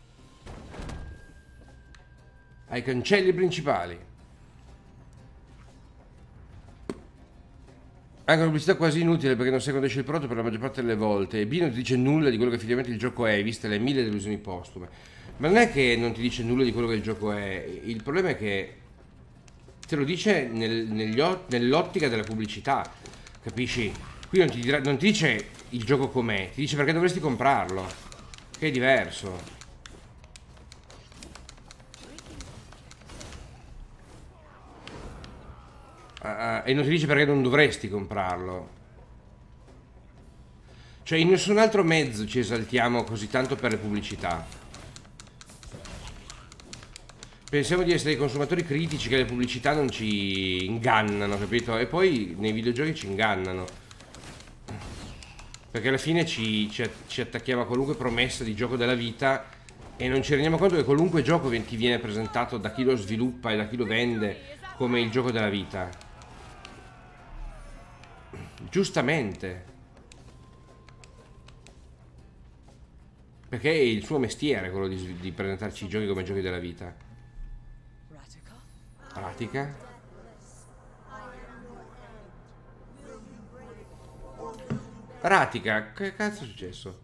Ai cancelli principali. Anche una pubblicità quasi inutile perché non sai quando esce il prodotto per la maggior parte delle volte. E B non ti dice nulla di quello che effettivamente il gioco è, viste le mille delusioni postume. Ma non è che non ti dice nulla di quello che il gioco è. Il problema è che te lo dice nel, nell'ottica della pubblicità. Capisci? Qui non ti, dirà, non ti dice il gioco com'è, ti dice perché dovresti comprarlo. Che è diverso. Uh, e non ti dice perché non dovresti comprarlo. Cioè in nessun altro mezzo ci esaltiamo così tanto per le pubblicità. Pensiamo di essere dei consumatori critici, che le pubblicità non ci ingannano, capito? E poi nei videogiochi ci ingannano, perché alla fine ci, ci, ci attacchiamo a qualunque promessa di gioco della vita e non ci rendiamo conto che qualunque gioco ti viene presentato da chi lo sviluppa e da chi lo vende come il gioco della vita. Giustamente, perché è il suo mestiere quello di, di presentarci i giochi come giochi della vita. Pratica. Pratica, che cazzo è successo?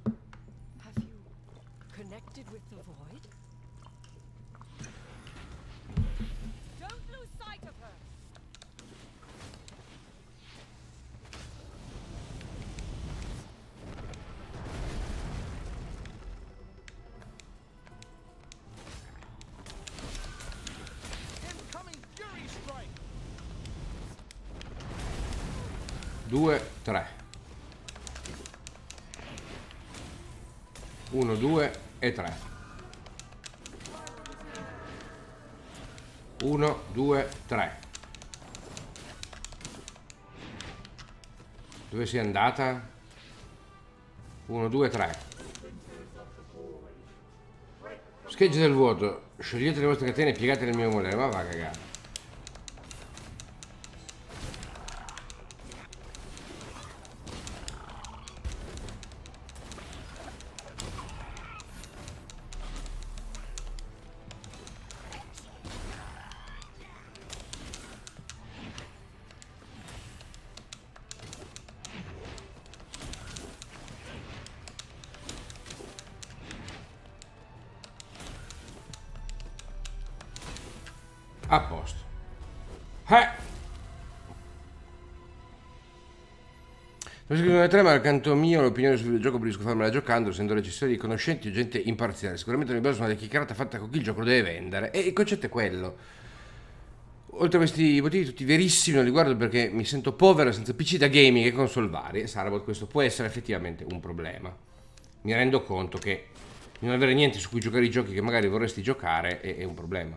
due, tre. uno, due e tre. uno, due, tre. Dove sei andata? uno, due, tre. Scheggia del vuoto. Sciogliete le vostre catene e piegate nel mio modello. Ma va a cagare. A posto. Eh. Non scrivo tre, ma al canto mio l'opinione sul videogioco preferisco farmela giocando, essendo necessario di conoscenti o gente imparziale. Sicuramente non mi baso su una chiacchierata fatta con chi il gioco lo deve vendere. E il concetto è quello. Oltre a questi motivi tutti verissimi, non li guardo perché mi sento povero senza P C da gaming e console varie. Sarabot, questo può essere effettivamente un problema. Mi rendo conto che non avere niente su cui giocare i giochi che magari vorresti giocare è, è un problema.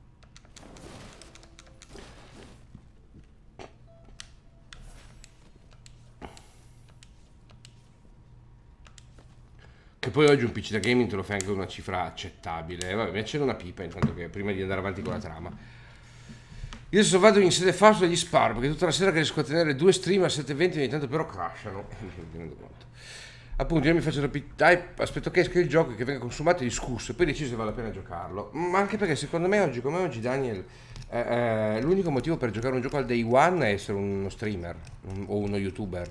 Che poi oggi un P C da gaming te lo fai anche una cifra accettabile. Vabbè, mi accendo una pipa intanto che prima di andare avanti con la trama. Io adesso vado in sede falso e gli sparo, perché tutta la sera che riesco a tenere due stream a sette venti ogni tanto però crashano. Mi rendo conto. appunto io mi faccio troppi type, aspetto che esca il gioco, che venga consumato e discusso e poi deciso se vale la pena giocarlo. Ma anche perché secondo me oggi come oggi, Daniel, eh, eh, l'unico motivo per giocare un gioco al day one è essere uno streamer un, o uno youtuber.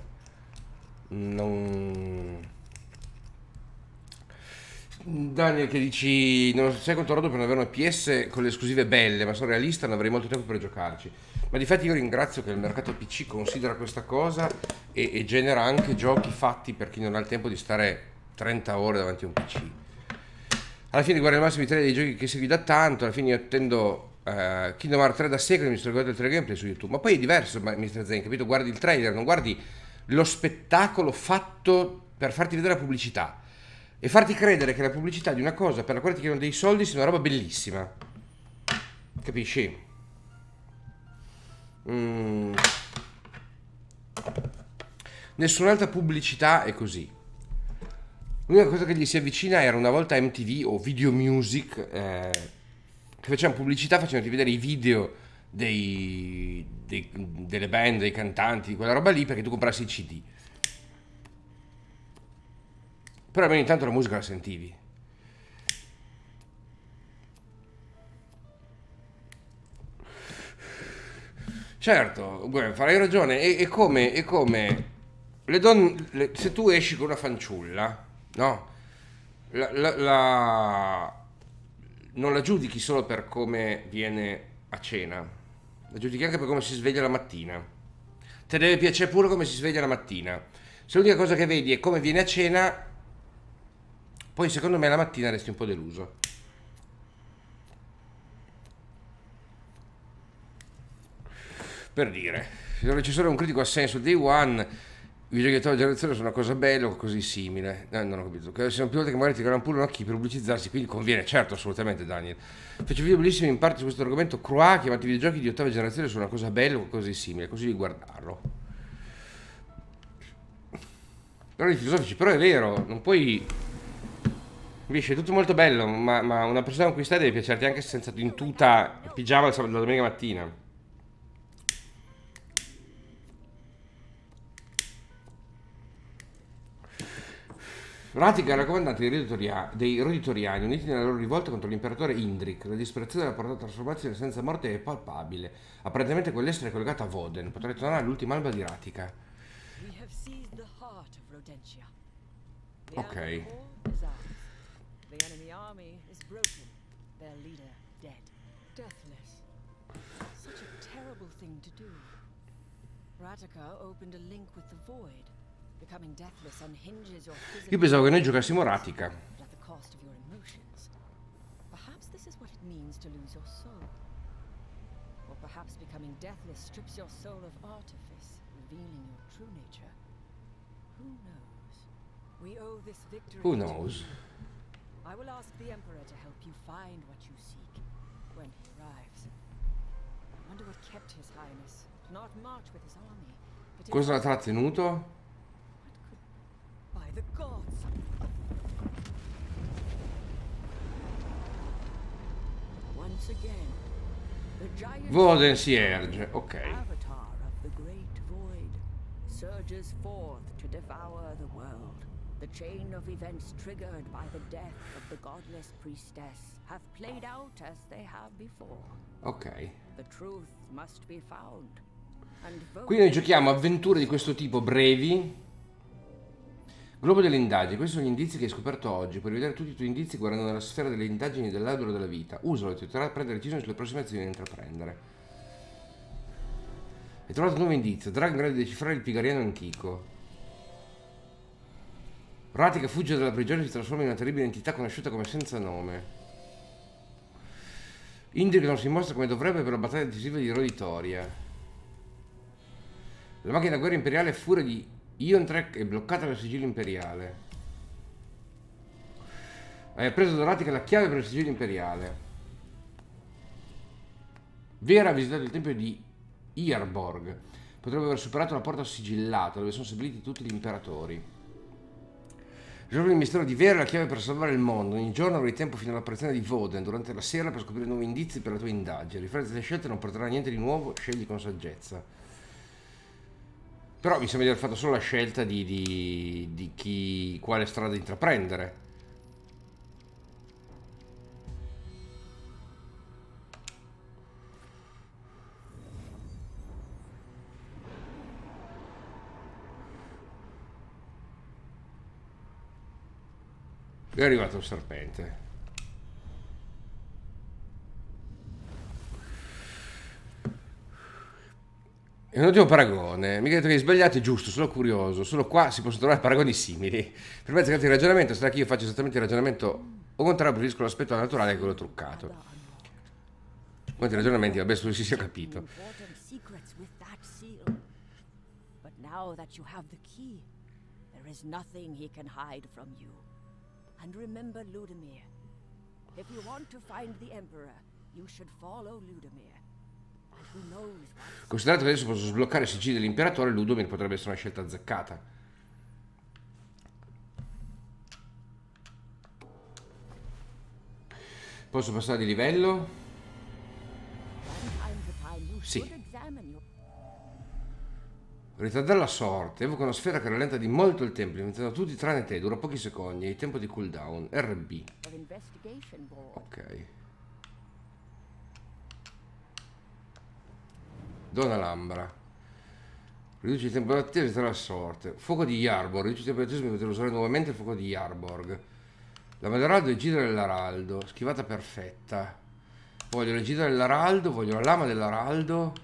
Non... Daniel che dici non sei contornato per non avere una P S con le esclusive belle, ma sono realista, non avrei molto tempo per giocarci. Ma difatti io ringrazio che il mercato P C considera questa cosa e, e genera anche giochi fatti per chi non ha il tempo di stare trenta ore davanti a un P C. Alla fine guarda il massimo di tre dei giochi che segui da tanto, alla fine io attendo uh, Kingdom Hearts tre da secoli, mi sto guardando il tre gameplay su YouTube, ma poi è diverso mister Zen, capito? Guardi il trailer, non guardi lo spettacolo fatto per farti vedere la pubblicità e farti credere che la pubblicità di una cosa per la quale ti chiedono dei soldi sia una roba bellissima, capisci? Mm. Nessun'altra pubblicità è così. L'unica cosa che gli si avvicina era una volta M T V o Video Music, eh, che facevano pubblicità, facevano vedere i video dei, dei, delle band, dei cantanti, quella roba lì, perché tu comprassi i C D. Però almeno intanto la musica la sentivi. Certo, guarda, farai ragione, è, è come, è come le donne, le, se tu esci con una fanciulla, no? La, la, la, non la giudichi solo per come viene a cena, la giudichi anche per come si sveglia la mattina. Te deve piacere pure come si sveglia la mattina. Se l'unica cosa che vedi è come viene a cena, poi secondo me la mattina resti un po' deluso. Per dire, se il recensore è un critico assenso day one, i videogiochi di nuova generazione sono una cosa bella o così simile. No, non ho capito. Che sono piloti che magari ti creano pure un occhio per pubblicizzarsi, quindi conviene, certo, assolutamente, Daniel. Fece video bellissimi in parte su questo argomento. Croix, chiamati videogiochi di ottava generazione sono una cosa bella o così simile, così di guardarlo. Però i filosofici, però è vero, non puoi... Capisci, è tutto molto bello, ma, ma una persona con cui stai deve piacerti anche senza in tuta in pigiama la domenica mattina. Ratica era comandante dei roditoriani, dei roditoriani uniti nella loro rivolta contro l'imperatore Indrik. La disperazione della portata trasformazione senza morte è palpabile. Apparentemente quell'essere è collegato a Voden. Potrei tornare all'ultima alba di Ratica. Ok. Io pensavo che noi giocassimo Ratica. Who knows? I will ask the Emperor to help you find what you seek when he arrives. I wonder what kept His Highness to not march with his army. Cosa l'ha trattenuto? By the gods. Once again, the giant Voden si erge, ok. Avatar of the great void surges forth to devour the world. The chain of events triggered by the death of the godless priestess have played out as they have before. Ok. The truth must be found. Quindi noi giochiamo avventure di questo tipo brevi. Globo delle indagini. Questi sono gli indizi che hai scoperto oggi. Puoi rivedere tutti i tuoi indizi guardando nella sfera delle indagini dell'albero della vita. Usalo e ti aiuterà a prendere decisioni sulle prossime azioni da intraprendere. Hai trovato un nuovo indizio. Drag in grado di decifrare il pigariano antico. Ratica fugge dalla prigione e si trasforma in una terribile entità conosciuta come senza nome. Indrik non si mostra come dovrebbe per la battaglia decisiva di Roditoria. La macchina da guerra imperiale Furia di Ion Trek è bloccata dal sigillo imperiale. Hai preso da Ratica la chiave per il sigillo imperiale. Vera ha visitato il tempio di Ierborg. Potrebbe aver superato la porta sigillata dove sono seppelliti tutti gli imperatori. Risolvi il mistero di Vera, la chiave per salvare il mondo. Ogni giorno avrai tempo fino all'apparizione di Voden durante la sera per scoprire nuovi indizi per la tua indagine. Riflettere le scelte non porterà a niente di nuovo, scegli con saggezza. Però mi sembra di aver fatto solo la scelta di, di, di chi, quale strada intraprendere. È arrivato il serpente. È un ottimo paragone. Mi ha detto che hai sbagliato, è giusto, sono curioso. Solo qua si possono trovare paragoni simili. Per mezzo di ragionamento, sarà che io faccio esattamente il ragionamento o contrario, preferisco l'aspetto naturale che quello truccato. Quanti ragionamenti, vabbè, su si sia capito. Important secrets with that seal. But now that you have the key, there is nothing he can hide from you. And remember Ludimir. If you want to find the Emperor, you should follow Ludimir. And who knows what... Considerato che adesso posso sbloccare i sigilli dell'imperatore, Ludimir potrebbe essere una scelta azzeccata. Posso passare di livello? Sì. Ritardare la sorte. Evoca una sfera che rallenta di molto il tempo, diventando tutti tranne te. Dura pochi secondi. Hai tempo di cooldown. R B. Ok. Donna Lambra. Riduce il tempo di attesa e ritardare la sorte. Fuoco di Yarborg. Riduce il tempo di attesa per poter usare nuovamente il fuoco di Yarborg. La Maderaldo e Gira dell'Araldo. Schivata perfetta. Voglio le Gira dell'Araldo. Voglio la lama dell'Araldo.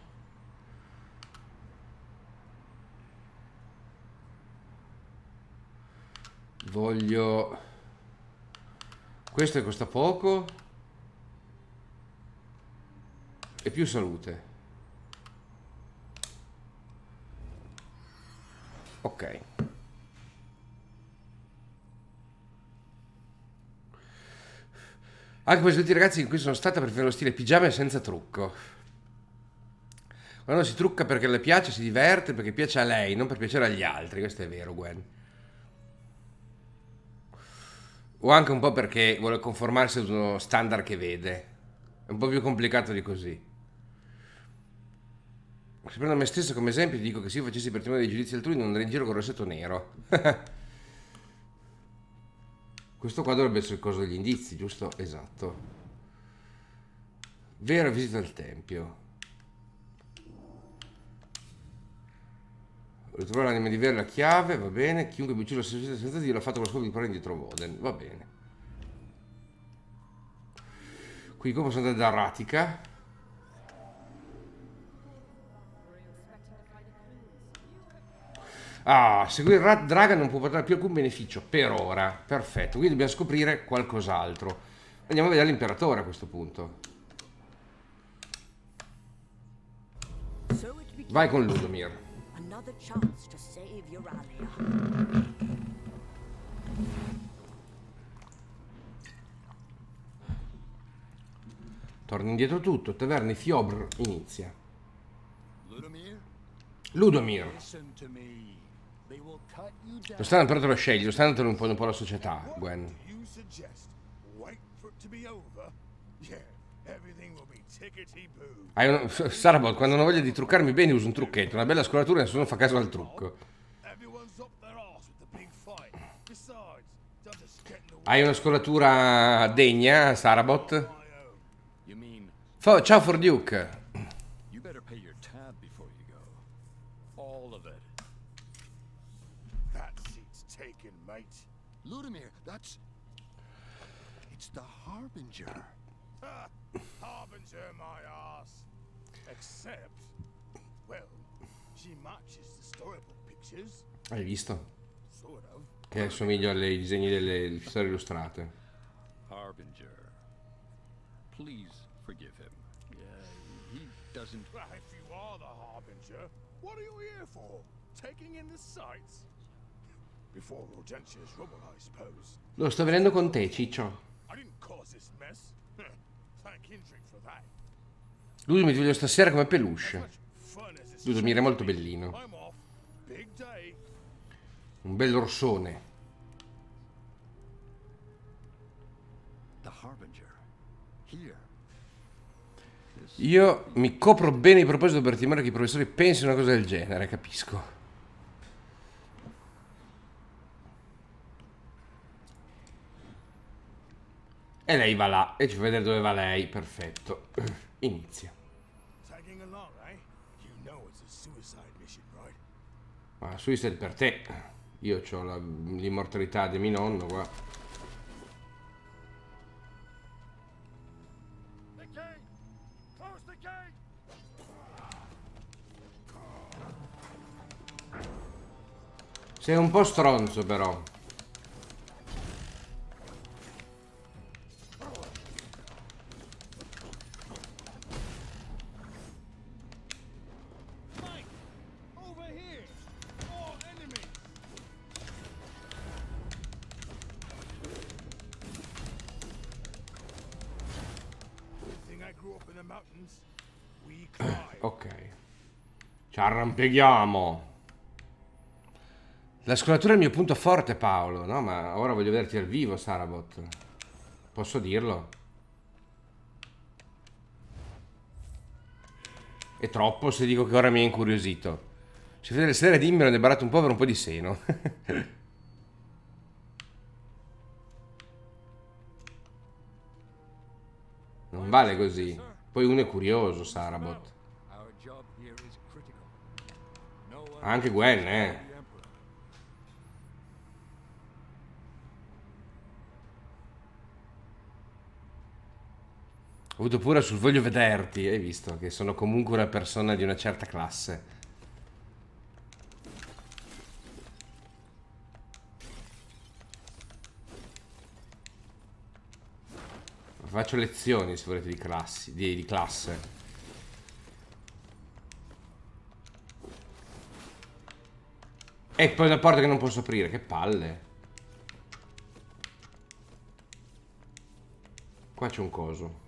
Voglio questo che costa poco e più salute. Ok. Anche questi tutti i ragazzi in cui sono stata preferiscono lo stile pigiama e senza trucco. Quando si trucca perché le piace, si diverte perché piace a lei, non per piacere agli altri. Questo è vero, Gwen. O anche un po' perché vuole conformarsi ad uno standard che vede. È un po' più complicato di così. Se prendo me stesso come esempio, ti dico che se io facessi per timore dei giudizi altrui non andrei in giro con il rossetto nero. Questo qua dovrebbe essere il coso degli indizi, giusto? Esatto. Vera visita al tempio. Ritrovare l'anima di Vera, la chiave, va bene. Chiunque mi uccide senza Dio l'ha fatto con lo scopo di porre indietro Voden, va bene. Qui come posso andare da Ratica. Ah, seguire Rat Dragon non può portare più alcun beneficio per ora. Perfetto, quindi dobbiamo scoprire qualcos'altro. Andiamo a vedere l'imperatore a questo punto. Vai con Ludomir. Chance to save Euralia. Torna indietro tutto, taverni Fiobr inizia. Ludomir? Ludomir. Listen to me. They will cut you down. Lo standard però te lo scegli, lo standard te lo impone un po' la società, Gwen. You suggest wait for it to be over? Yeah, everything will be tickety-boo. Hai un... Sarabot, quando non ho voglia di truccarmi bene uso un trucchetto, una bella scolatura e nessuno fa caso al trucco. Hai una scolatura degna, Sarabot? Fo ciao Forduke. You better pay your tab before you go. All of it. That seat's taken, mate. Ludimir, that's... It's the Harbinger. Ha! Harbinger, my ass. Except, well, she matches the storybook pictures. Hai visto? Sort of. Che assomiglia ai disegni delle storie illustrate. Harbinger. Please forgive him. Yeah, he doesn't... Well, if you are the Harbinger, what are you here for? Taking in the sights? Before Rodentia's rubble, I suppose. Lo sto venendo con te, Ciccio. I didn't cause this mess. Thank Indrik for that. Lui mi voglio stasera come peluche. Ludomir è molto bellino. I'm off. Big day. Un bel rossone. The Harbinger. Here. Io mi copro bene i propositi per timore che i professori pensino una cosa del genere, capisco. E lei va là e ci fa vedere dove va lei. Perfetto. Inizia. Tagging along, eh? You know it's a suicide mission, right? Ma suicide per te. Io ho l'immortalità di mio nonno qua. The gate! Close the gate! Sei un po' stronzo però. Over here! More enemies! Think I grew up in the mountains? We climb. Ok. Ci arrampeghiamo. La scolatura è il mio punto forte, Paolo. No, ma ora voglio vederti al vivo, Sarabot. Posso dirlo? È troppo se dico che ora mi è incuriosito. Se vede le sere dimmelo, ne barato un po' per un po' di seno. Non vale così. Poi uno è curioso, Sarabot. Our job here is critical. No one Anche Gwen, eh. the Emperor. Ho avuto pure sul voglio vederti. Hai visto che sono comunque una persona di una certa classe. Faccio lezioni, se volete, di, classi, di, di classe. E poi una porta che non posso aprire, che palle. Qua c'è un coso.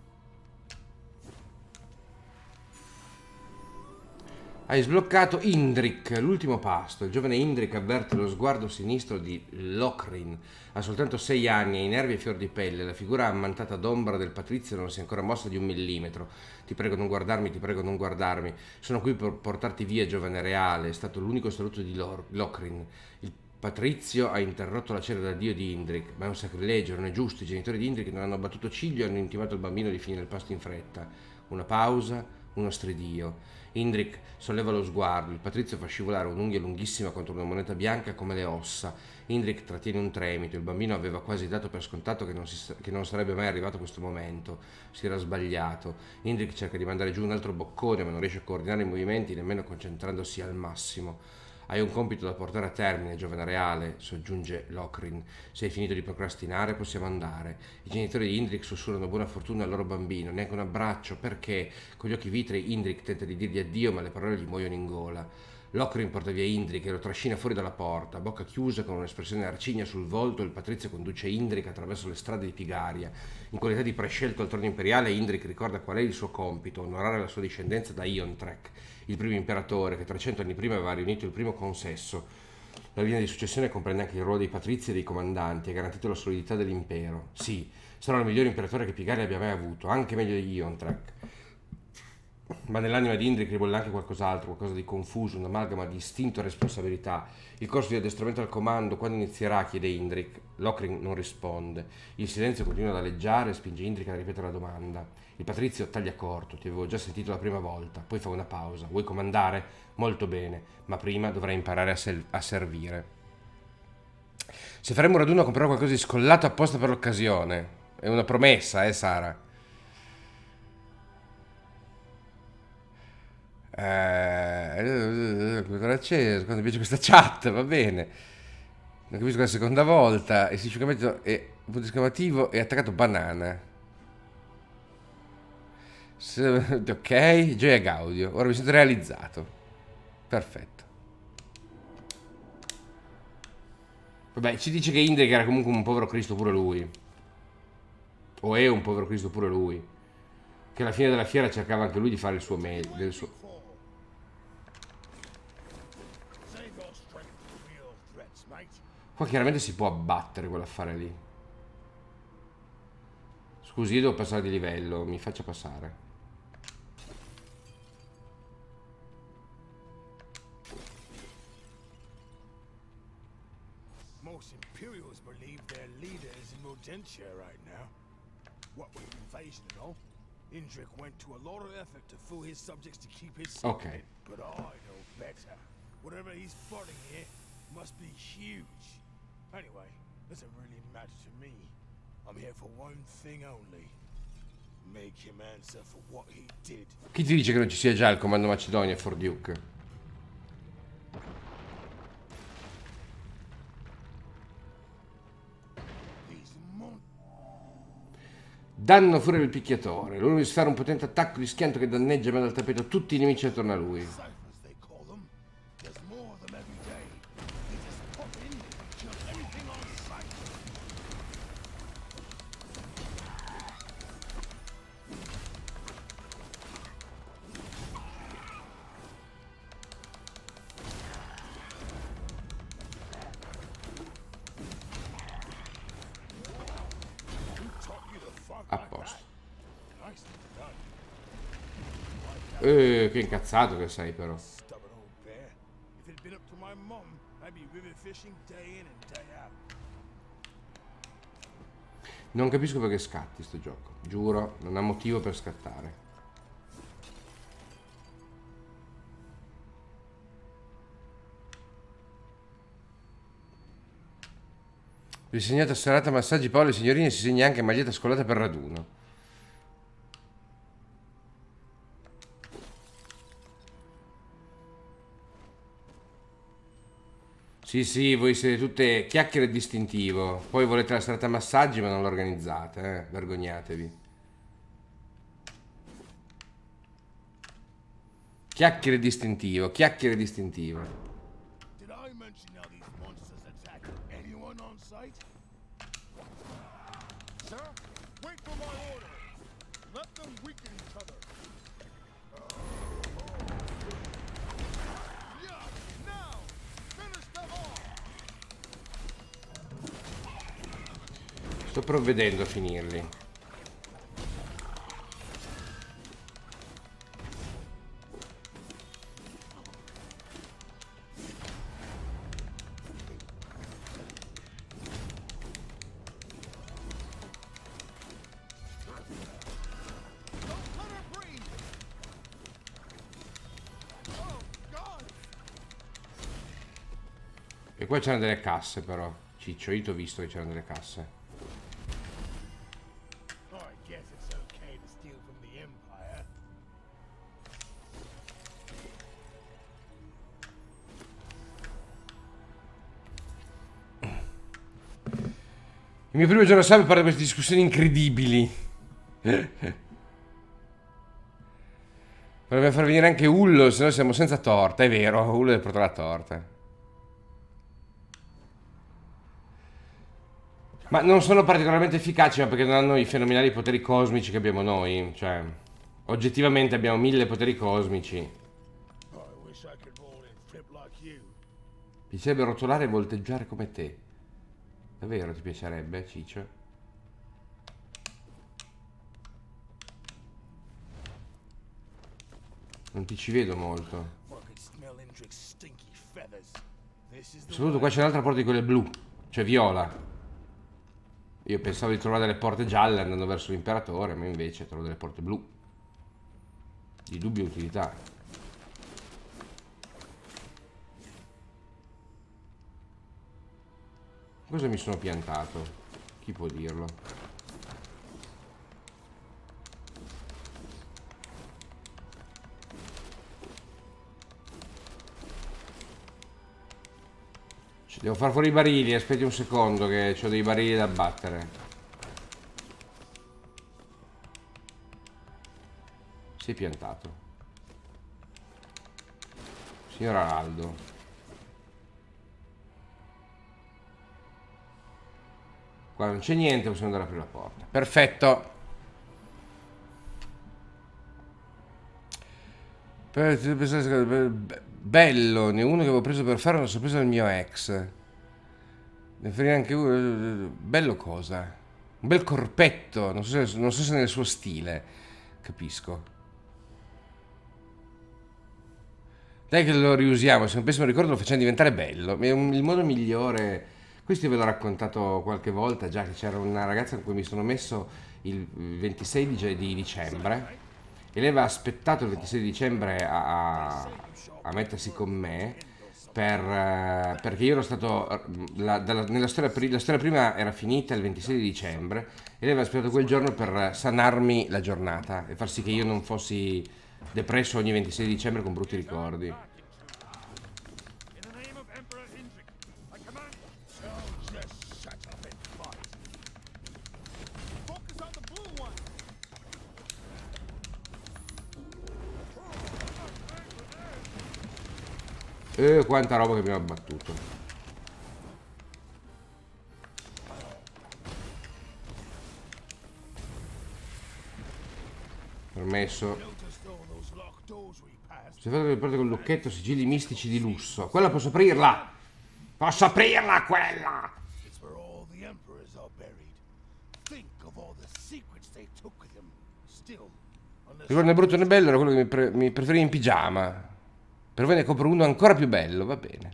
Hai sbloccato Indrik, l'ultimo pasto. Il giovane Indrik avverte lo sguardo sinistro di Locrine. Ha soltanto sei anni, ha i nervi a fior di pelle. La figura ammantata d'ombra del patrizio non si è ancora mossa di un millimetro. Ti prego non guardarmi, ti prego non guardarmi. Sono qui per portarti via, giovane reale. È stato l'unico saluto di Locrine. Il patrizio ha interrotto la cena d'addio di Indrik. Ma è un sacrilegio, non è giusto. I genitori di Indrik non hanno battuto ciglio e hanno intimato il bambino di finire il pasto in fretta. Una pausa, uno stridio. Indrik solleva lo sguardo, il patrizio fa scivolare un'unghia lunghissima contro una moneta bianca come le ossa. Indrik trattiene un tremito, il bambino aveva quasi dato per scontato che non, si, che non sarebbe mai arrivato a questo momento. Si era sbagliato. Indrik cerca di mandare giù un altro boccone, ma non riesce a coordinare i movimenti, nemmeno concentrandosi al massimo. Hai un compito da portare a termine, giovane reale, soggiunge Locrine. Se hai finito di procrastinare, possiamo andare. I genitori di Indrik sussurrano buona fortuna al loro bambino. Neanche un abbraccio, perché? Con gli occhi vitrei Indrik tenta di dirgli addio, ma le parole gli muoiono in gola. Locrine porta via Indrik e lo trascina fuori dalla porta. A bocca chiusa, con un'espressione arcigna sul volto, il patrizio conduce Indrik attraverso le strade di Pigaria. In qualità di prescelto al trono imperiale, Indrik ricorda qual è il suo compito: onorare la sua discendenza da Iontrek, il primo imperatore che trecento anni prima aveva riunito il primo consesso. La linea di successione comprende anche il ruolo dei patrizi e dei comandanti e ha garantito la solidità dell'impero. Sì, sarà il migliore imperatore che Pigaria abbia mai avuto, anche meglio di Iontrek. Ma nell'anima di Indrik ribolle anche qualcos'altro, qualcosa di confuso, un'amalgama di istinto e responsabilità. Il corso di addestramento al comando, quando inizierà? Chiede Indrik. Locrine non risponde. Il silenzio continua ad aleggiare e spinge Indrik a ripetere la domanda. Il patrizio taglia corto. Ti avevo già sentito la prima volta. Poi fa una pausa. Vuoi comandare? Molto bene, ma prima dovrai imparare a, sel- a servire. Se faremo un raduno comprerò qualcosa di scollato apposta per l'occasione. È una promessa, eh, Sara? Eh, cosa c'è? Quando piace questa chat, va bene. Non capisco la seconda volta. Il significato è punto esclamativo e attaccato banana. Se, ok, gioia Gaudio. Ora mi sento realizzato. Perfetto. Vabbè, ci dice che Indrik era comunque un povero Cristo pure lui. O è un povero Cristo pure lui. Che alla fine della fiera cercava anche lui di fare il suo meglio. Del suo... Qua chiaramente si può abbattere quell'affare lì. Scusi, io devo passare di livello, mi faccia passare. Most Imperials believe their leader is in Rodentia right now. What with the invasion and all, Indrik went to a lot of effort to fool his subjects to keep his Ok. secret. But I know better. Whatever he's plotting here must be huge. Anyway, doesn't really matter to me. I'm here for one thing only. Make him answer for what he did. Chi ti dice che non ci sia già il comando Macedonia for Duke? Danno furia del picchiatore. L'uomo di sfera un potente attacco di schianto che danneggia e manda al tappeto tutti i nemici attorno a lui. A posto. Eh, che incazzato che sei però. Non capisco perché scatti sto gioco. Giuro, non ha motivo per scattare. Vi segnate serata massaggi Paolo e signorine, si segna anche maglietta scollata per raduno. Sì, sì, voi siete tutte chiacchiere distintivo. Poi volete la serata massaggi ma non l'organizzate, eh? Vergognatevi. Chiacchiere distintivo, chiacchiere distintivo. Did I mention how these monsters attack anyone on sight? Sir, wait for my order. Let them weaken each other. Yeah, now! Finish them off! Sto provvedendo a finirli. E qua c'erano delle casse però. Ciccio, io ti ho visto che c'erano delle casse. I guess it's okay to steal from the Empire. Il mio primo giorno salve parla di queste discussioni incredibili. Vorrebbe far venire anche Ullo, se no siamo senza torta, è vero, Ullo deve portare la torta. Ma non sono particolarmente efficaci, ma perché non hanno i fenomenali poteri cosmici che abbiamo noi. Cioè, oggettivamente abbiamo mille poteri cosmici. I wish I could roll and flip like you. Mi piacerebbe rotolare e volteggiare come te. Davvero ti piacerebbe, Ciccio? Non ti ci vedo molto. I could smell Indrik's stinky feathers. This is the Soprattutto qua c'è un'altra porta di quelle blu, cioè viola. Io pensavo di trovare delle porte gialle andando verso l'imperatore, ma invece trovo delle porte blu. Di dubbia utilità. Cosa mi sono piantato? Chi può dirlo? Devo far fuori i barili, aspetti un secondo che ho dei barili da battere. Si è piantato. Signor Araldo. Qua non c'è niente, possiamo andare a aprire la porta. Perfetto. Bello, ne uno che avevo preso per fare una sorpresa al mio ex. Ne farei anche uno. Bello cosa? Un bel corpetto, non so se, non so se nel suo stile. Capisco. Dai che lo riusiamo, se un pessimo ricordo lo facciamo diventare bello. È un, il modo migliore. Questo ve l'ho raccontato qualche volta già, che c'era una ragazza con cui mi sono messo il ventisei di, di dicembre e lei aveva aspettato il ventisei di dicembre a, a mettersi con me per, perché io ero stato la, dalla, nella storia, la storia prima era finita il ventisei di dicembre e lei aveva aspettato quel giorno per sanarmi la giornata e far sì che io non fossi depresso ogni ventisei di dicembre con brutti ricordi. In the name of Emperor Indrik, I command. So just shut up and fight. Focus on the blue one. E quanta roba che abbiamo abbattuto. Permesso. Noticed all those locked doors we passed. Se fate le porte col lucchetto, sigilli mistici di lusso. Quella posso aprirla! Posso aprirla quella! It's where all the emperors are buried. Think of all the secrets they took with them. Still, unless Ricordo né brutto né bello, era quello che mi, pre mi preferivo in pigiama. Per voi ne copro uno ancora più bello, va bene.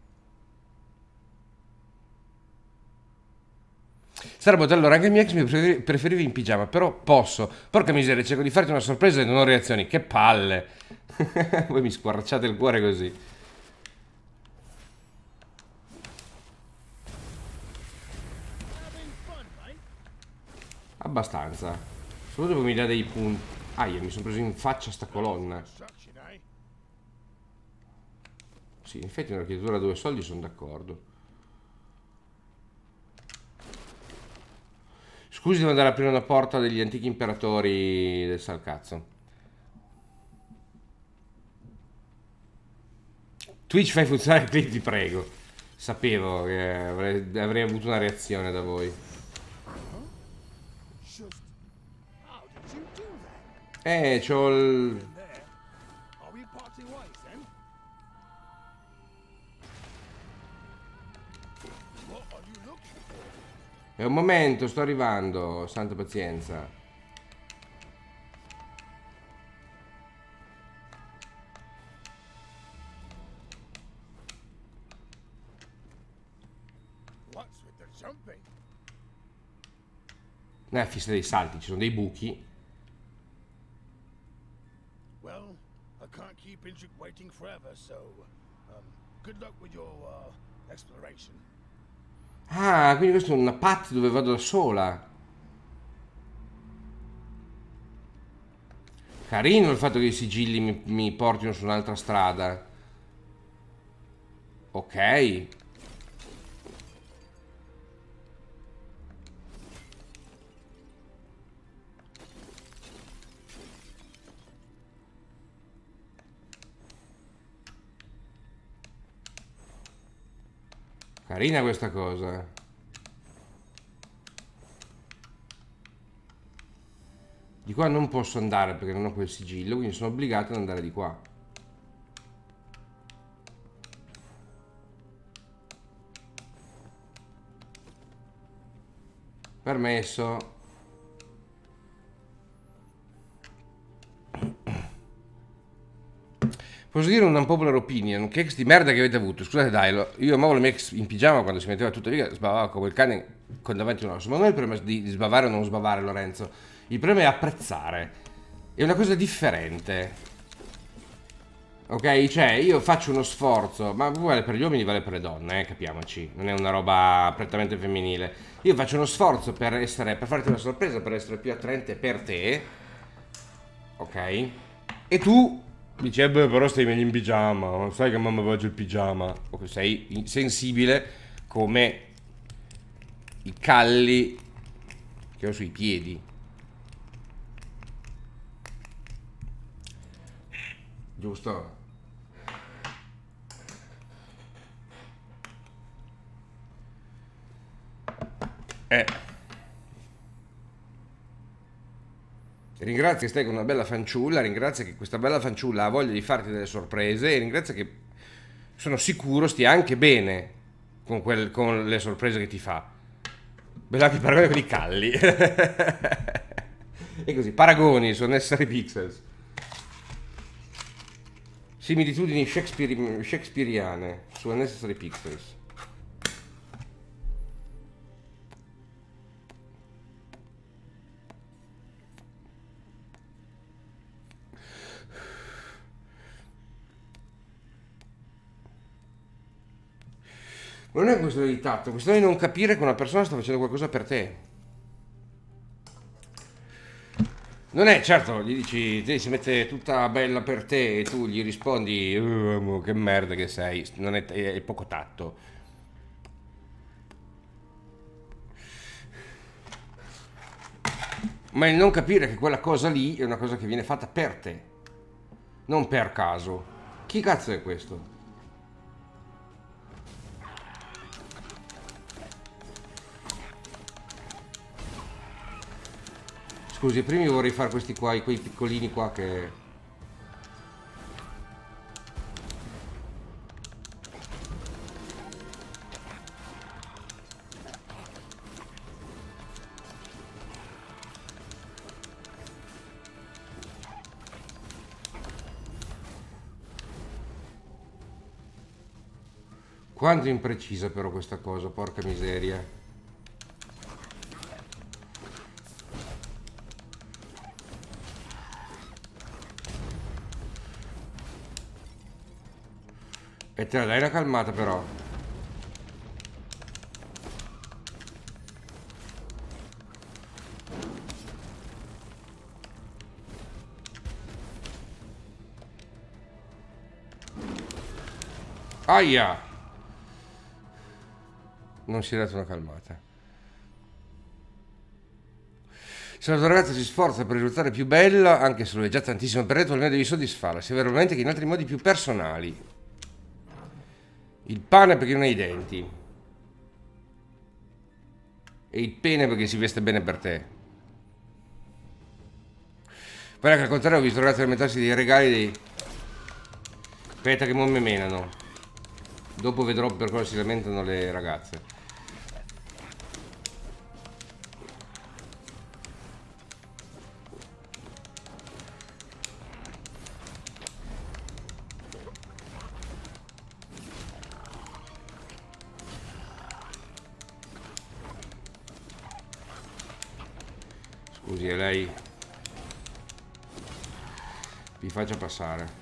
Starabot, allora anche il mio ex mi preferi preferiva in pigiama, però posso. Porca miseria, cerco di farti una sorpresa e non ho reazioni. Che palle. Voi mi squarciate il cuore così. Abbastanza. Solo dopo mi dà dei punti. Aia, mi sono preso in faccia sta colonna. construction, eh? Sì, in effetti un'architettura a due soldi sono d'accordo. Scusi, devo andare ad aprire una porta degli antichi imperatori del Salcazzo. Twitch, fai funzionare il clip, ti prego. Sapevo che avrei, avrei avuto una reazione da voi. Just how did you do that? Eh, c'ho il... There. Are we parting ways then? What are you looking for? È un momento, sto arrivando, santa pazienza. What's with the jumping? Non è fissa dei salti, ci sono dei buchi. Well, I can't keep Indrik waiting forever, so um, good luck with your uh, exploration. Ah, quindi questo è una path dove vado da sola. Carino il fatto che i sigilli mi, mi portino su un'altra strada. Ok. Carina questa cosa. Di qua non posso andare perché non ho quel sigillo, quindi sono obbligato ad andare di qua. Permesso. Posso dire un unpopular opinion? Che ex di merda che avete avuto? Scusate dai, lo, io amavo la mia ex in pigiama quando si metteva tutta riga, sbavava come il cane con davanti un osso. Ma non è il problema di, di sbavare o non sbavare, Lorenzo. Il problema è apprezzare. È una cosa differente. Ok? Cioè, io faccio uno sforzo, ma vale per gli uomini, vale per le donne, eh, capiamoci. Non è una roba prettamente femminile. Io faccio uno sforzo per essere, per farti una sorpresa, per essere più attraente per te. Ok? E tu dici, eh beh, però stai meglio in pigiama, non sai che mamma aveva già il pigiama. Ok, sei sensibile come i calli che ho sui piedi. Giusto? Eh. Ringrazio che stai con una bella fanciulla, ringrazio che questa bella fanciulla ha voglia di farti delle sorprese e ringrazio che sono sicuro stia anche bene con, quel, con le sorprese che ti fa. Bella che paragone con i calli. E così, paragoni su Necessary Pixels. Similitudini shakespeari shakespeariane su Necessary Pixels. Non è questione di tatto, è questione di non capire che una persona sta facendo qualcosa per te. Non è, certo, gli dici, te si mette tutta bella per te e tu gli rispondi, "Uh, che merda che sei", non è, è poco tatto. Ma il non capire che quella cosa lì è una cosa che viene fatta per te, non per caso. Chi cazzo è questo? Scusi, prima io vorrei fare questi qua, quei piccolini qua che... Quanto imprecisa però questa cosa, porca miseria. E te la dai una calmata però. Aia! Non si è dato una calmata. Se la tua ragazza si sforza per risultare più bella, anche se lo è già tantissimo per te, tu almeno devi soddisfarla, sia veramente che in altri modi più personali. Il pane perché non ha i denti. E il pene perché si veste bene per te. Poi che al contrario ho visto ragazzi lamentarsi dei regali dei... Aspetta che mo me menano. Dopo vedrò per cosa si lamentano le ragazze. Scusi, è lei? Vi faccia passare.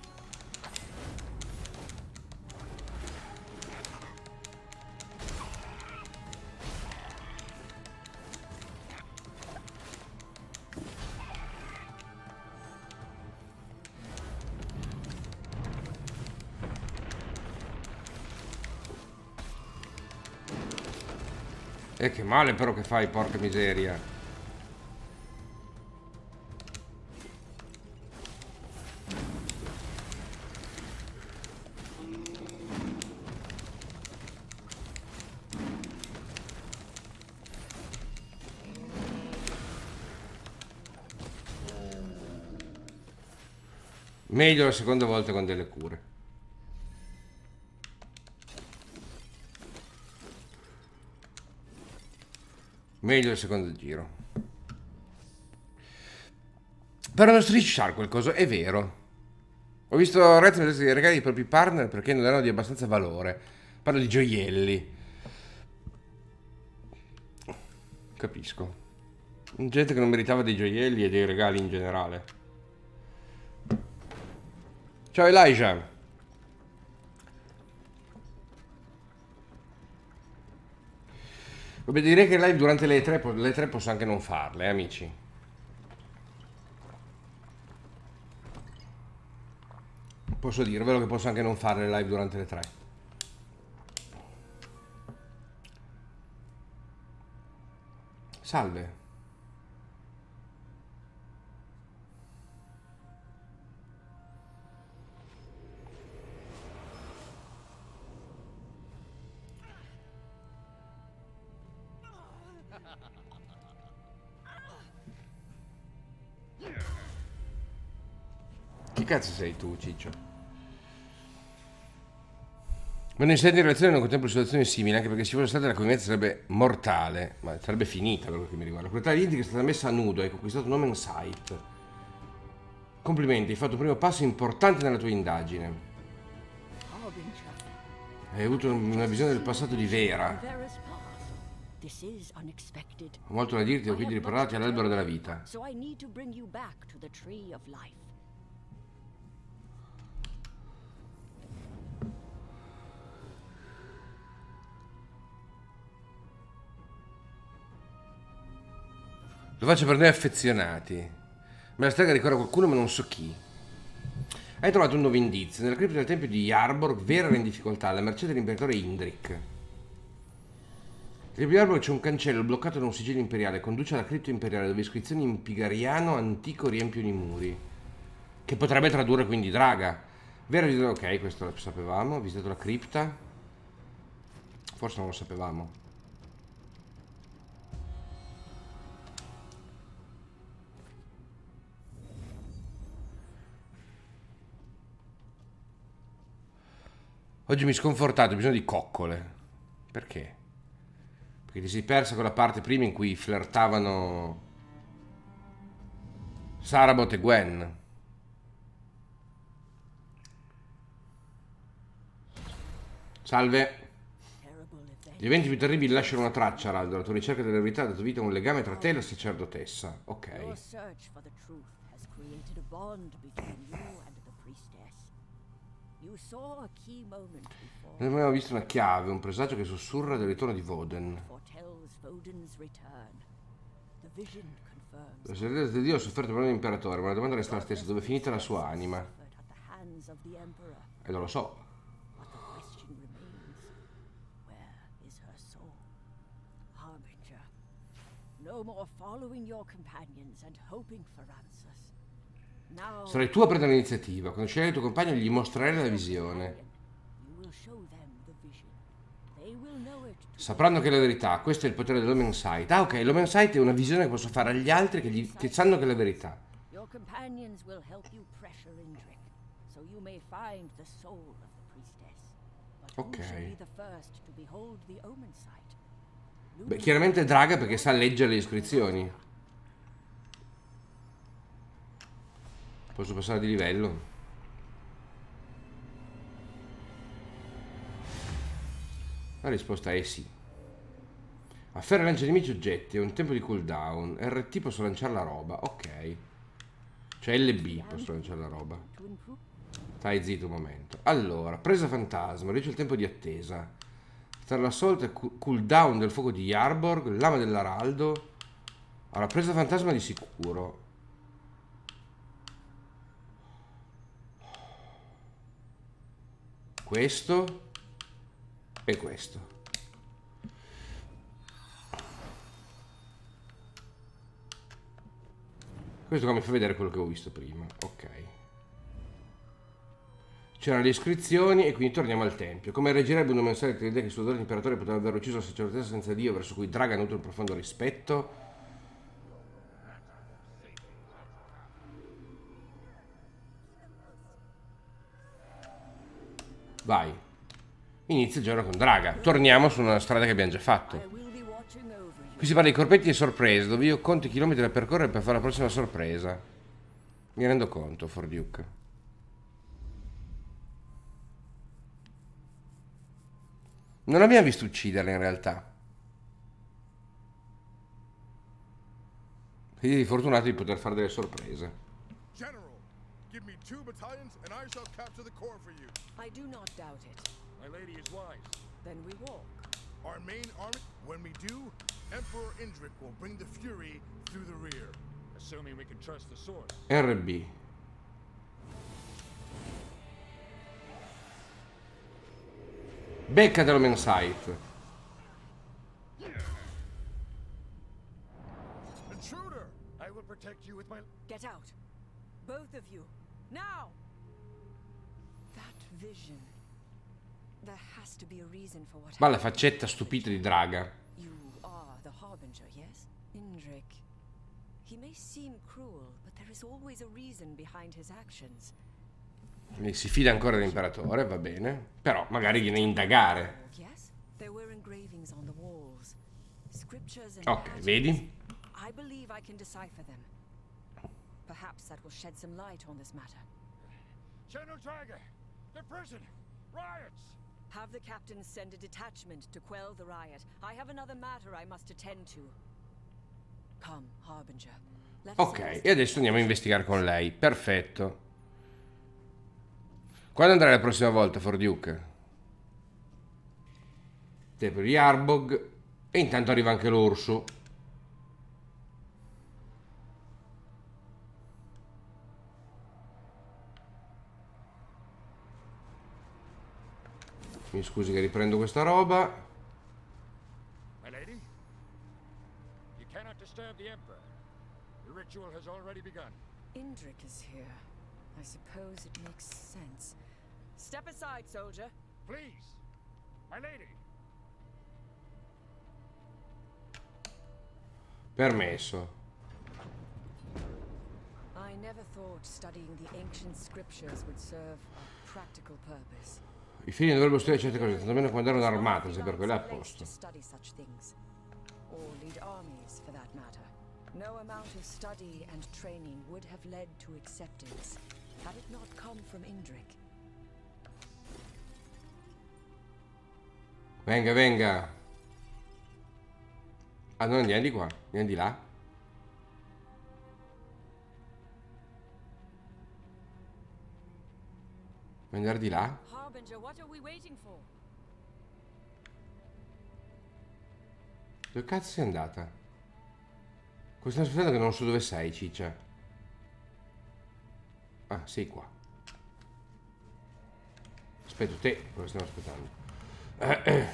E che male però che fai, porca miseria. Meglio la seconda volta con delle cure. Meglio il secondo giro. Però non strisciare qualcosa, è vero. Ho visto Red mettersi dei regali ai propri partner perché non erano di abbastanza valore. Parlo di gioielli. Capisco. Gente che non meritava dei gioielli e dei regali in generale. Ciao Elijah. Vabbè, direi che live durante le tre, le tre posso anche non farle, eh, amici. Posso dirvelo che posso anche non fare le live durante le tre. Salve. Chi cazzo sei tu, Ciccio? Quando in sede in relazione non contemplo situazioni simili, anche perché se ci fosse stata la convivenza sarebbe mortale, ma sarebbe finita per quello che mi riguarda. La qualità di Inti che è stata messa a nudo, hai conquistato un nome in sight. Complimenti, hai fatto un primo passo importante nella tua indagine. Hai avuto una visione del passato di Vera. Ho molto da dirti, ho quindi riportarti all'albero della vita. Lo faccio per noi affezionati. Me la strega ricorda qualcuno ma non so chi. Hai trovato un nuovo indizio. Nella cripta del tempio di Jarborg, Vera era in difficoltà, alla mercé dell'imperatore Indrik. Nel tempio di Jarborg c'è un cancello bloccato da un sigillo imperiale. Conduce alla cripta imperiale dove iscrizioni in pigariano antico riempiono i muri. Che potrebbe tradurre quindi Draga. Vera ha visitato... Ok, questo lo sapevamo. Ha visitato la cripta. Forse non lo sapevamo. Oggi mi sconfortate, ho bisogno di coccole. Perché? Perché ti sei persa quella parte prima in cui flirtavano Sarabot e Gwen. Salve. Gli eventi più terribili lasciano una traccia, Raldo. La tua ricerca della verità ha dato vita a un legame tra te e la sacerdotessa. Ok. Noi abbiamo visto una chiave, un presagio che sussurra del ritorno di Voden. La sorella di Dio ha sofferto per l'imperatore, ma la domanda resta la stessa: dove è finita la sua anima? E non lo so. Sarai tu a prendere l'iniziativa. Quando sceglierai il tuo compagno gli mostrerai la visione. Sapranno che è la verità. Questo è il potere dell'Omen Sight. Ah, ok, l'Omen Sight è una visione che posso fare agli altri che, gli, che sanno che è la verità. Ok. Beh, chiaramente Draga perché sa leggere le iscrizioni. Posso passare di livello? La risposta è sì. Afferra e lancia nemici oggetti, è un tempo di cooldown. R T posso lanciare la roba, ok. Cioè L B posso lanciare la roba. Stai zitto un momento. Allora, presa fantasma, riduce il tempo di attesa. Star l'assolto e cooldown del fuoco di Jarborg, lama dell'araldo. Allora, presa fantasma di sicuro. Questo e questo. Questo qua mi fa vedere quello che ho visto prima. Ok. C'erano le iscrizioni e quindi torniamo al tempio. Come reggerebbe un messaggio che crede che il suo dolore imperatore poteva aver ucciso la sacerdotessa senza Dio, verso cui Draga ha avuto un profondo rispetto? Vai. Inizia il giorno con Draga. Torniamo su una strada che abbiamo già fatto. Qui si parla di corpetti e sorprese, dove io conto i chilometri da percorrere per fare la prossima sorpresa. Mi rendo conto, Forduke. Non abbiamo visto ucciderla in realtà. Quindi fortunato di poter fare delle sorprese. General, give me two battalions and I shall capture the core for you. I do not doubt it. My lady is wise. Then we walk. Our main army, when we do, Emperor Indrik will bring the fury through the rear. Assuming we can trust the source. R B. Becca dell'Omen Sight. Intruder! I will protect you with my... Get out. Both of you. Now! That vision. There has to be a reason for what Ma la faccetta stupita di Draga. You are the Harbinger, yes? Indrik. He may seem cruel, but there is always a reason behind his actions. E si fida ancora dell'imperatore, va bene. Però magari viene a indagare. Yes, there were engravings on the walls. Scriptures and Ok, vedi? I believe I can decipher them. Perhaps that will shed some light on this matter. General Draga! The prison! Riots! Have the captain send a detachment to quell the riot. I have another matter I must attend to. Come, Harbinger. Let us Ok, e adesso andiamo a investigare con lei. Perfetto. Quando andrai la prossima volta, Forduke? Tempio di Jarborg. E intanto arriva anche l'orso. Mi scusi che riprendo questa roba. My lady? You cannot disturb the Emperor. The ritual has already begun. Indrik is here. I suppose it makes sense. Step aside, soldier. Please! My lady! Permesso. I never thought studying the ancient scriptures would serve a practical purpose. I figli dovrebbero studiare certe cose, tantomeno quando erano un'armata, se per quello è a To posto. study such things, or lead armies for that matter. No amount of study and training would have led to acceptance had it not come from Indrik. Venga, venga. Ah, non andiamo di qua, andiamo di là. Vuoi andare di là? Harbinger, what are we waiting for? Dove cazzo sei andata? Cosa stai aspettando che non so dove sei, ciccia? Ah, sei qua. Aspetto te, cosa stiamo aspettando? Eh, eh.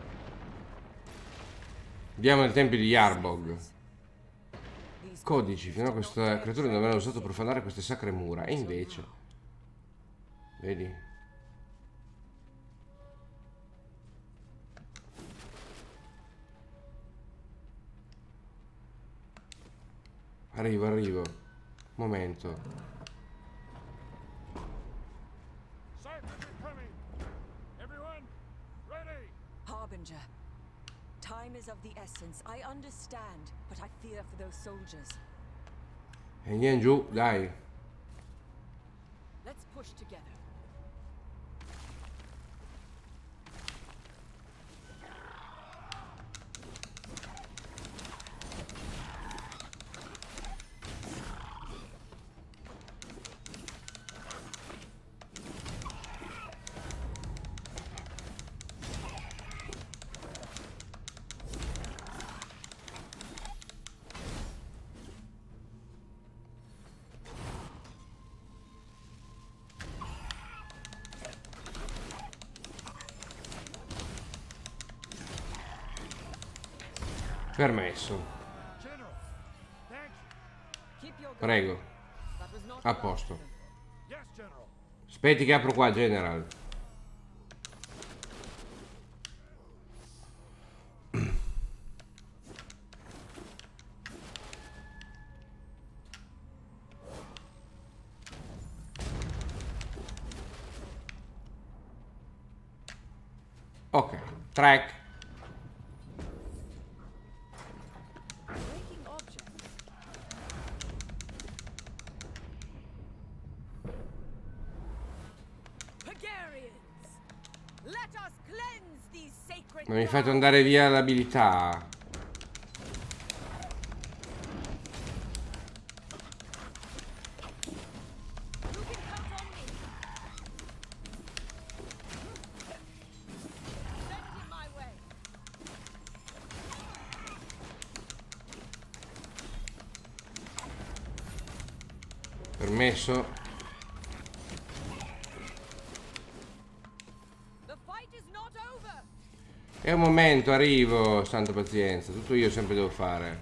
Andiamo nel tempio di Yarbog. Codici, fino a questa creatura non avevano usato profanare queste sacre mura. E invece... Vedi? Arrivo, arrivo. Momento. Harbinger, time is of the essence. I understand, but I fear for those soldiers. E andiamo giù, dai. Let's push together. Permesso. Prego. A posto. Aspetti che apro qua, General. Ok, track. Ma mi fate andare via l'abilità. Permesso. È un momento, arrivo, santa pazienza, tutto io sempre devo fare.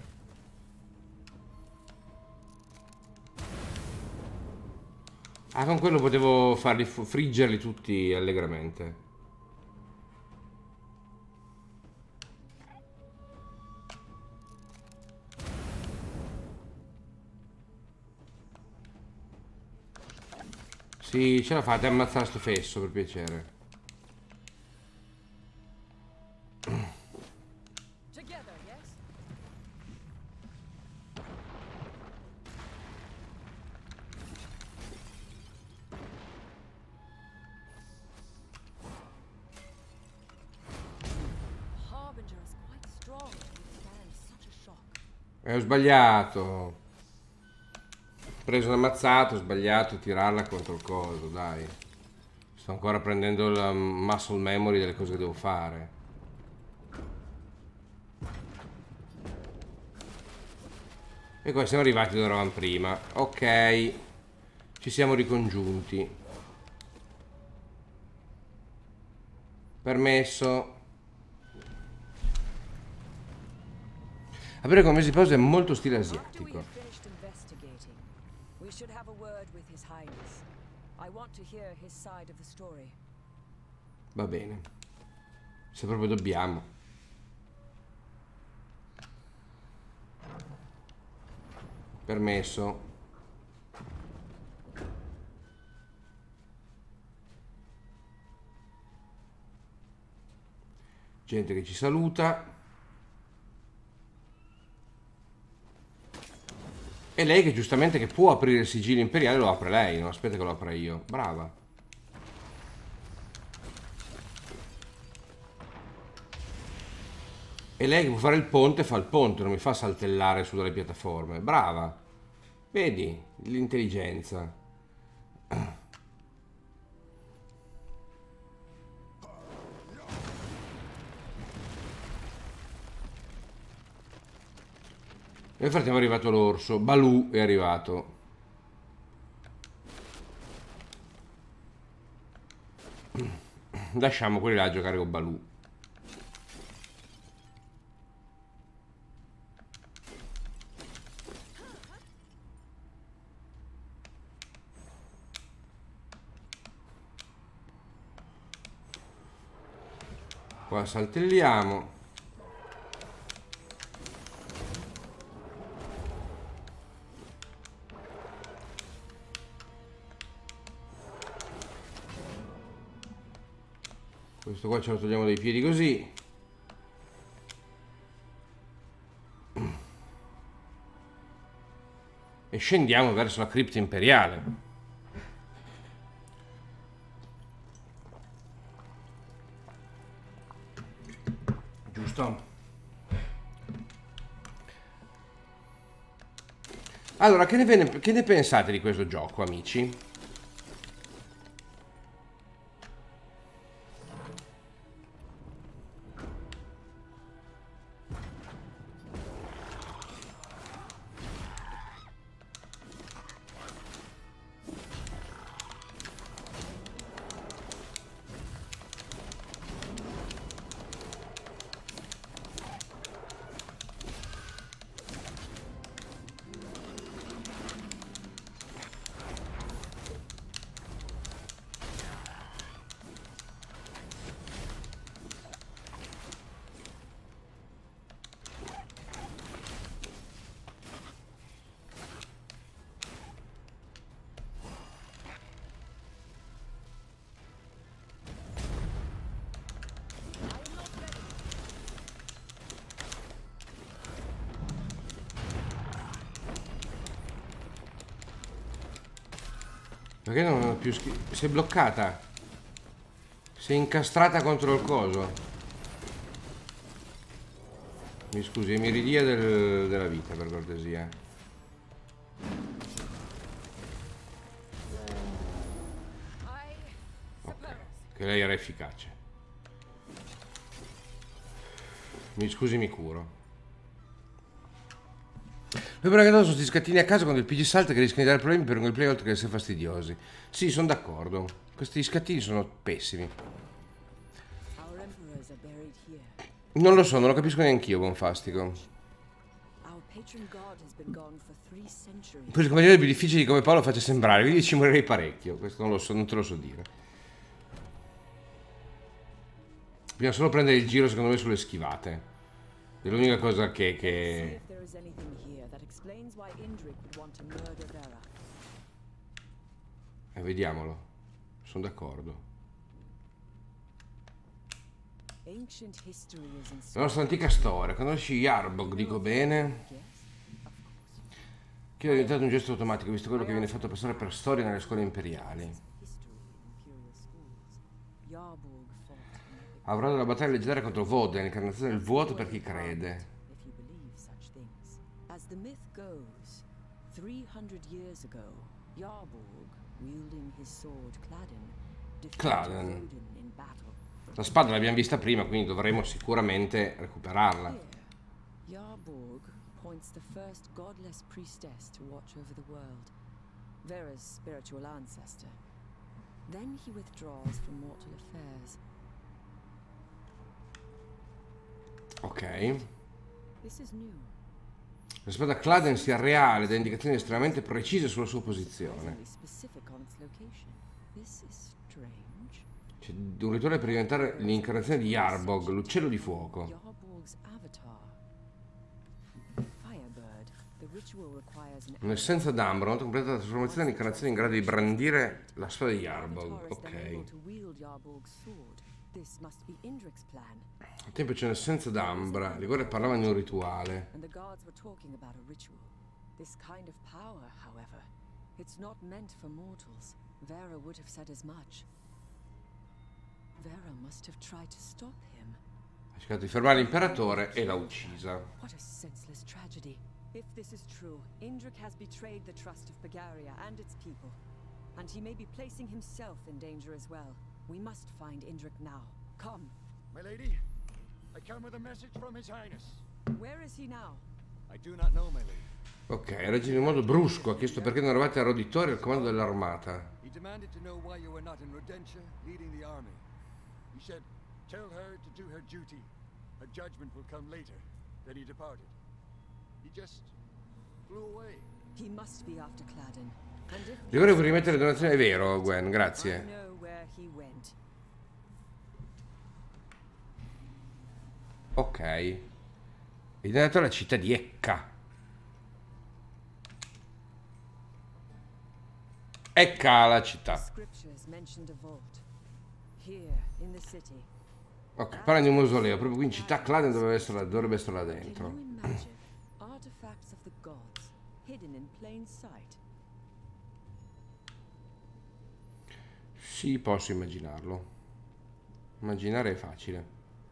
Ah, con quello potevo farli friggerli tutti allegramente. Sì, ce la fate, ammazzare sto fesso, per piacere. Eh, ho sbagliato. Ho preso una mazzata, ho sbagliato a tirarla contro il coso, dai. Sto ancora prendendo la muscle memory delle cose che devo fare. E qua siamo arrivati dove eravamo prima. Ok. Ci siamo ricongiunti. Permesso. Avere come mesi di pausa è molto stile asiatico. Va bene. Se proprio dobbiamo. Permesso. Gente che ci saluta. E lei che giustamente che può aprire il sigillo imperiale lo apre lei, non aspetta che lo apra io. Brava. E lei che può fare il ponte fa il ponte, non mi fa saltellare su dalle piattaforme. Brava. Vedi l'intelligenza. Nel frattempo è arrivato l'orso. Baloo è arrivato. Lasciamo quelli là a giocare con Baloo. Qua saltelliamo. Questo qua ce lo togliamo dai piedi così. E scendiamo verso la cripta imperiale. Giusto? Allora, che ne, che ne pensate di questo gioco, amici? Perché non ho più schi... Si è bloccata. Si è incastrata contro il coso. Mi scusi, mi ridia del... della vita, per cortesia. Ok, che lei era efficace. Mi scusi, mi curo. Poi però che sono questi scattini a caso quando il P G salta che rischiano di dare problemi per un gameplay oltre che essere fastidiosi. Sì, sono d'accordo. Questi scattini sono pessimi. Non lo so, non lo capisco neanch'io, Bonfastico. Poi il comandante è più difficile di come Paolo faccia sembrare, quindi ci morirei parecchio. Questo non lo so, non te lo so dire. Bisogna solo prendere il giro, secondo me, sulle schivate. È l'unica cosa che... che... E vediamolo. Sono d'accordo. La nostra antica storia. Conosci Yarbog, dico bene. Che è diventato un gesto automatico, visto quello che viene fatto passare per storia nelle scuole imperiali. Avrà la battaglia leggendaria contro Voden, l'incarnazione del vuoto per chi crede. Cladden. La spada l'abbiamo vista prima, quindi dovremo sicuramente recuperarla. Yarborg points the first godless priestess to watch over the world, Vera's spiritual ancestor. Then he withdraws from mortal affairs. Ok. This is new. La spada Claden sia reale, dà indicazioni estremamente precise sulla sua posizione. Surprisingly specific on its location. This is strange. C'è un rituale per diventare l'incarnazione di Yarbog, l'uccello di fuoco. Yarbog's avatar. Firebird. The ritual requires an Un'essenza d'ambra, una volta completata la trasformazione dell'incarnazione in grado di brandire la spada di Yarbog. avatar is then able Ok. to wield Yarbog's sword. This must be Indric's plan. Al tempo c'è un'essenza d'ambra. Rigore parlava di un rituale. And the gods were talking about a ritual. This kind of power, however, it's not meant for mortals. Vera would have said as much. Vera must have tried to stop him. Ha cercato di fermare l'imperatore e l'ha uccisa. What a senseless tragedy. If this is true, Indrik has betrayed the trust of Bagaria and its people. And he may be placing himself in danger as well. We must find Indrik now. Come. My lady, I come with a message from His Highness. Where is he now? I do not know, my lady. Ok, ha reagito in modo brusco, ha chiesto perché non eravate a Roditori al comando dell'armata. He demanded to know why you were not in Rodentia leading the army. He said, tell her to do her duty. Her judgment will come later. Then he departed. He just flew away. He must be after Claden. And if Rigore vuoi rimettere le donazioni? È vero, Gwen, I grazie. know where he went. Ok. È andato alla città di Ecca. Ecca la città. Scriptures mentioned a vault. Here, in the city. Ok, parla di un mausoleo. Proprio qui in città Claden dovrebbe essere, dovrebbe essere là Can dentro. you imagine artifacts of the gods hidden in plain sight? Sì, posso immaginarlo. Immaginare è facile.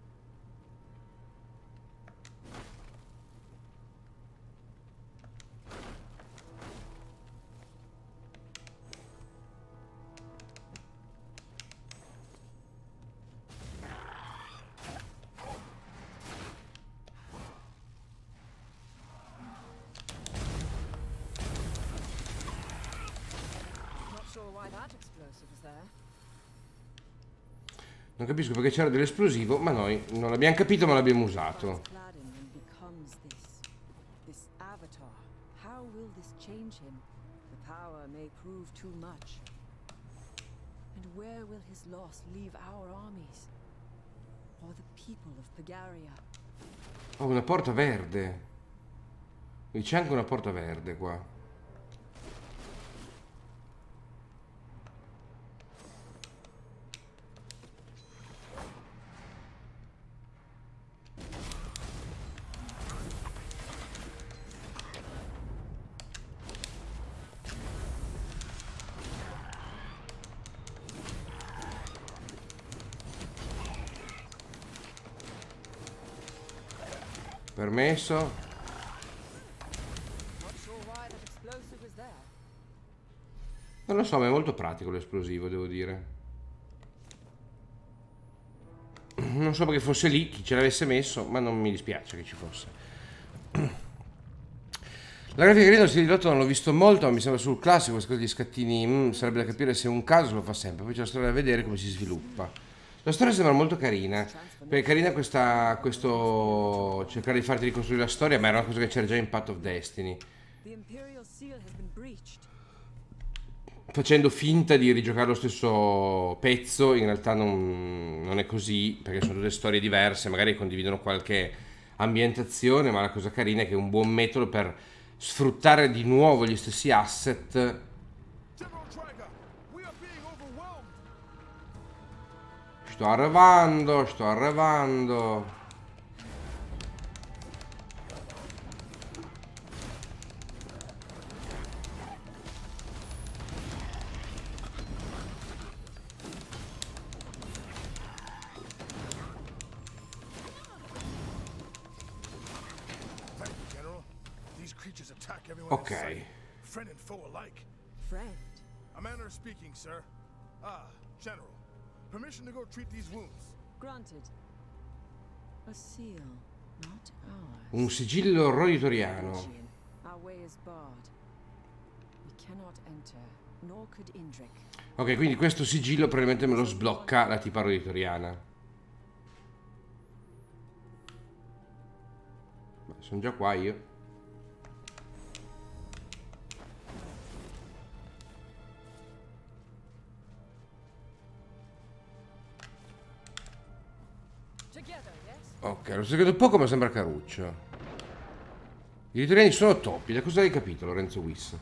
Not sure why that explosive was there. Non capisco perché c'era dell'esplosivo, ma noi non l'abbiamo capito, ma l'abbiamo usato. Claden and becomes this, this avatar. How will this change him? The power may prove too much. And where will his loss leave our armies? Or the people of Bagaria? Oh, una porta verde. Qui c'è anche una porta verde qua. Permesso. Not sure why that explosive was there. Non lo so, ma è molto pratico l'esplosivo, devo dire. Non so perché fosse lì, chi ce l'avesse messo, ma non mi dispiace che ci fosse. La grafica carina, lo stile di lotta non l'ho visto molto, ma mi sembra sul classico, queste cose di scattini, mm, sarebbe da capire se è un caso, lo fa sempre, poi c'è la storia da vedere come si sviluppa. La storia sembra molto carina, perché è carina questa, questo cercare di farti ricostruire la storia, ma era una cosa che c'era già in Path of Destiny. The Imperial seal has been breached. Facendo finta di rigiocare lo stesso pezzo, in realtà non, non è così, perché sono tutte storie diverse, magari condividono qualche ambientazione, ma la cosa carina è che è un buon metodo per sfruttare di nuovo gli stessi asset. General Traeger, we are being overwhelmed. Sto arrivando, sto arrivando. Thank you, General. These creatures attack everyone Ok. in sight, friend and foe alike. Friend. A manner of speaking, sir. Ah, General. Permission to go treat these wounds. Granted. A seal, not ours. Un sigillo roditoriano. Stygian. Our way is barred. We cannot enter, nor could Indrik. Ok, quindi questo sigillo probabilmente me lo sblocca la tipa roditoriana. Sono già qua io. Ok, lo sto un po' come sembra Caruccio. I ritorni sono toppi, da cosa hai capito, Lorenzo Wiss?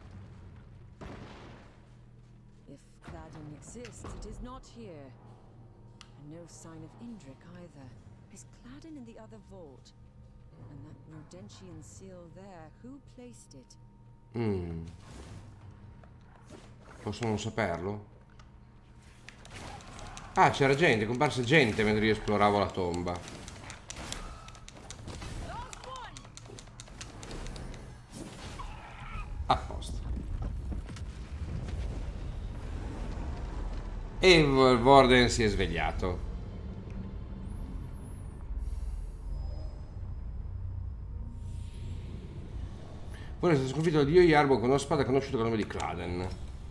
If Cladden exists, it is not here. And no sign of Indrik either. Is Cladden in the other vault? And that Rodentian seal there, who placed it? Mm. Posso non saperlo? Ah, c'era gente, è comparsa gente mentre io esploravo la tomba. A posto. E il Warden si è svegliato. Ora è stato sconfitto da Dio Yarbo con una spada conosciuta con il nome di Cladden.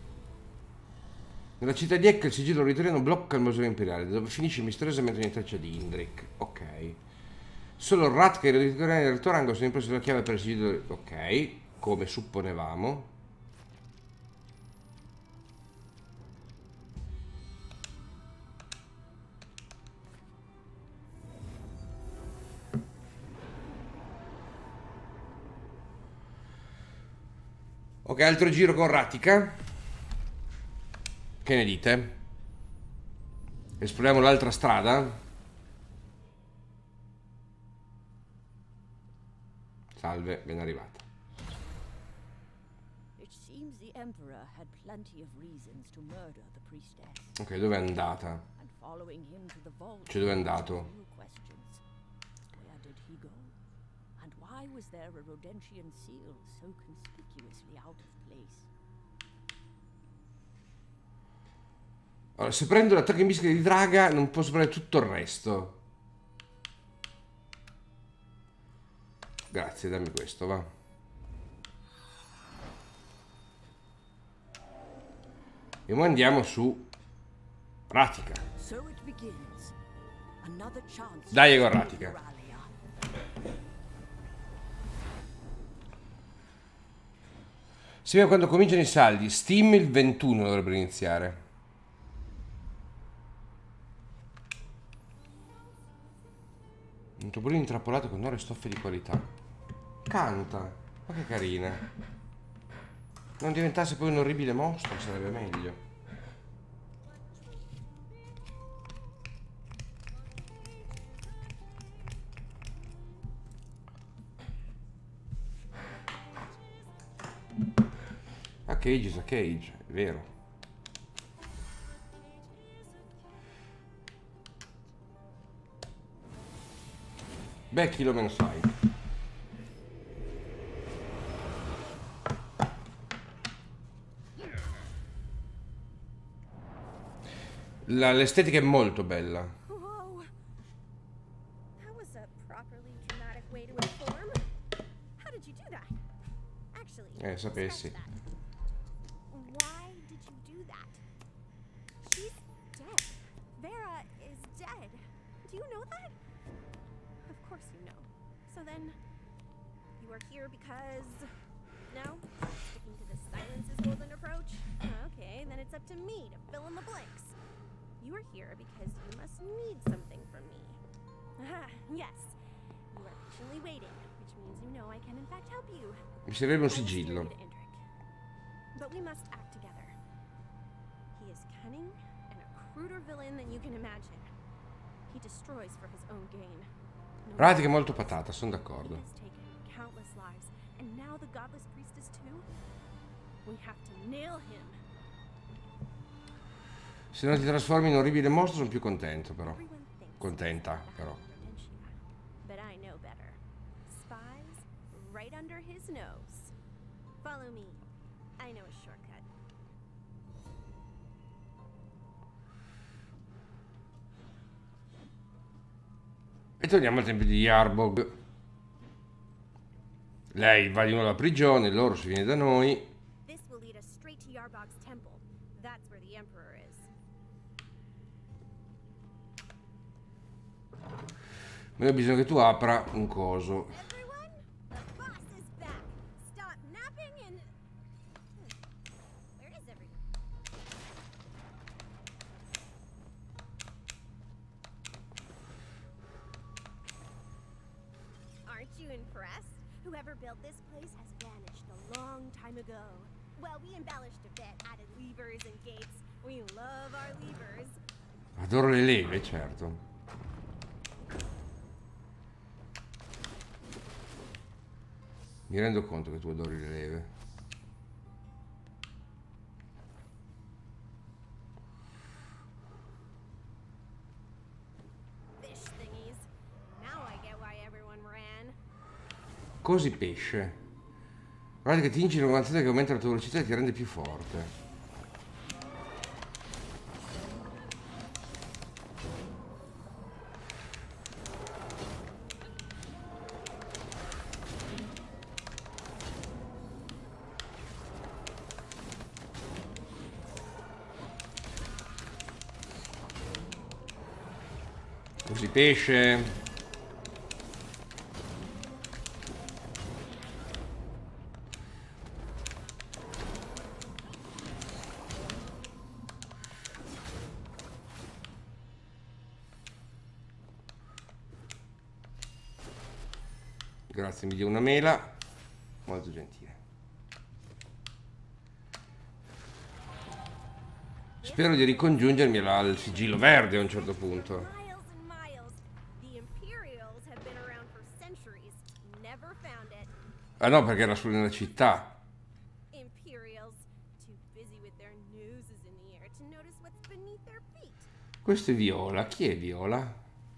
Nella città di Ekka il sigillo ritoriano blocca il mausoleo imperiale, dove finisce misteriosamente ogni traccia di Indrik. Ok. Solo Ratka e i ritoriani del Torango sono impressi la chiave per il sigillo. Ok, come supponevamo. Ok, altro giro con Ratika. Che ne dite? Esploriamo l'altra strada. Salve, ben arrivata. It seems the Emperor had plenty of reasons to murder the priestess. Ok, dove è andata? And following him to the vault. Cioè, dove è andato? New questions. Where did he go? And why was there a Rodentian seal so conspicuously out of place? Allora, se prendo l'attacco in mischia di Draga non posso prendere tutto il resto. Grazie, dammi questo, va. E ora andiamo su Ratika. Dai, con Ratika. Si vede quando cominciano i saldi. Steam il ventuno dovrebbero iniziare. Un topolino intrappolato con oro e stoffe di qualità. Canta. Ma che carina. Non diventasse poi un orribile mostro sarebbe meglio. A Cage is a Cage, è vero. Beh, chi lo meno sai. L'estetica è molto bella. Whoa. That was a properly dramatic way to inform. How did you do that? Actually, Eh, sapessi. why did you do that? She's dead. Vera is dead. Do you know that? Of course you know. So then, you are here because... No? Sticking to the silence is golden approach? Okay, then it's up to me to fill in the blanks. You are here because you must need something from me. Aha, yes. You are patiently waiting, which means you know I can in fact help you. Mi servirebbe un sigillo. But we must act together. He is cunning and a cruder villain than you can imagine. He destroys for his own gain. Ratika è molto patata, sono d'accordo. Countless lives, and now the godless priestess too. We have to nail him. Se non ti trasformi in un orribile mostro sono più contento però. Contenta però. But I know better. Spies right under his nose. Follow me. I know a shortcut. E torniamo al tempio di Yarbog. Lei va di nuovo alla prigione, loro si viene da noi. This will lead us straight to Yarbog's temple. That's where the Emperor is. Ma io ho bisogno che tu apra un coso. Everyone, Whoever built this place has vanished a long time ago. Well, we embellished a bit, added levers and gates. We love our levers. Adoro le leve, certo. Mi rendo conto che tu adori le leve. Fish thingies. Now I get why everyone ran. Così pesce. Guarda che tingi un'avanzata che aumenta la tua velocità e ti rende più forte. Così pesce. Grazie, mi dia una mela. Molto gentile. Spero di ricongiungermi al sigillo verde a un certo punto. Miles and miles. The Imperials have been around for centuries. Never found it. Ah no, perché era solo nella città. Imperials, too busy with their noses in the air to notice what's beneath their feet. Questo è Viola. Chi è Viola?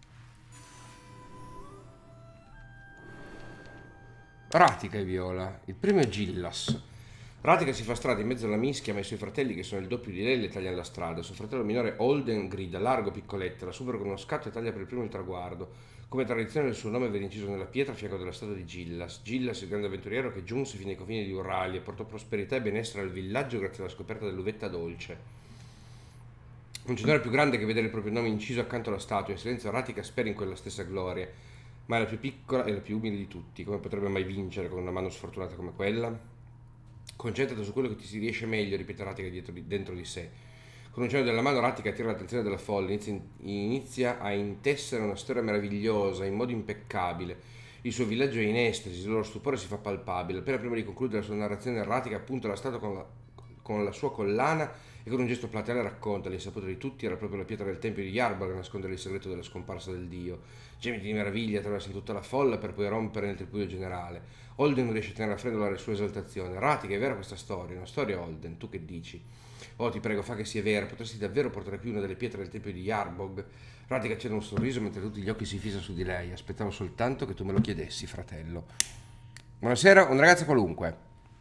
Ratica e Viola. Il primo è Gillas. Ratica si fa strada in mezzo alla mischia, ma i suoi fratelli, che sono il doppio di lei, le tagliano la strada. Suo fratello minore Holden grida largo piccoletta, la supera con uno scatto e taglia per il primo il traguardo. Come tradizione il suo nome venne inciso nella pietra a fianco della statua di Gillas. Gillas, il grande avventuriero che giunse fino ai confini di Urali e portò prosperità e benessere al villaggio grazie alla scoperta dell'uvetta dolce. Non c'è nulla più grande che vedere il proprio nome inciso accanto alla statua. In silenzio Ratica spera in quella stessa gloria. Ma è la più piccola e la più umile di tutti. Come potrebbe mai vincere con una mano sfortunata come quella? Concentrati su quello che ti si riesce meglio, ripete Ratica dietro di, dentro di sé. Con un cenno della mano Ratica attira l'attenzione della folla, inizia, inizia a intessere una storia meravigliosa, in modo impeccabile. Il suo villaggio è in estasi, il loro stupore si fa palpabile. Appena prima di concludere la sua narrazione, Ratica appunta la statua con la, con la sua collana e con un gesto plateale racconta: l'insaputa di tutti era proprio la pietra del tempio di Yarborough a nascondere il segreto della scomparsa del dio. Gemiti di meraviglia attraversano tutta la folla per poi rompere nel tripudio generale. Holden non riesce a tenere a freddo la sua esaltazione. Ratica, è vera questa storia? Una storia, Holden? Tu che dici? Oh, ti prego, fa che sia vera. Potresti davvero portare qui una delle pietre del tempio di Yarborough? Ratica accende un sorriso mentre tutti gli occhi si fissano su di lei. Aspettavo soltanto che tu me lo chiedessi, fratello. Buonasera, un ragazzo qualunque.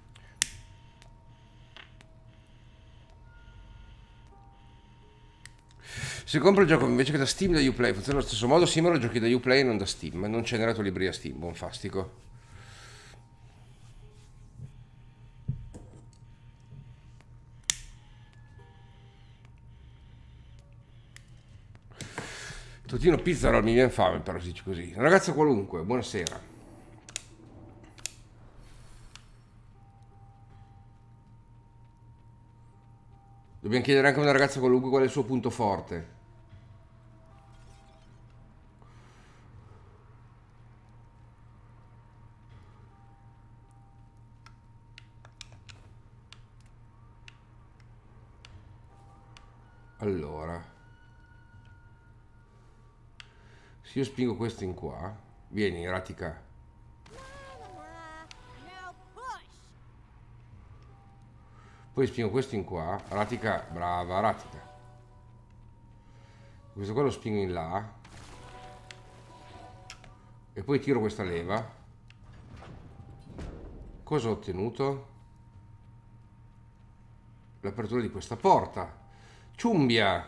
Se compro il gioco invece che da Steam da Uplay funziona allo stesso modo, sì, ma lo giochi da Uplay e non da Steam. Non c'è nella tua libreria Steam, buon fastico. Totino Pizzarol mi viene fame, però si dice così. Un ragazzo qualunque, buonasera. Dobbiamo chiedere anche a una ragazza qualunque qual è il suo punto forte. Allora, se io spingo questo in qua, vieni, Ratica. Poi spingo questo in qua, Ratica, brava Ratica. Questo qua lo spingo in là. E poi tiro questa leva. Cosa ho ottenuto? L'apertura di questa porta. Ciumbia!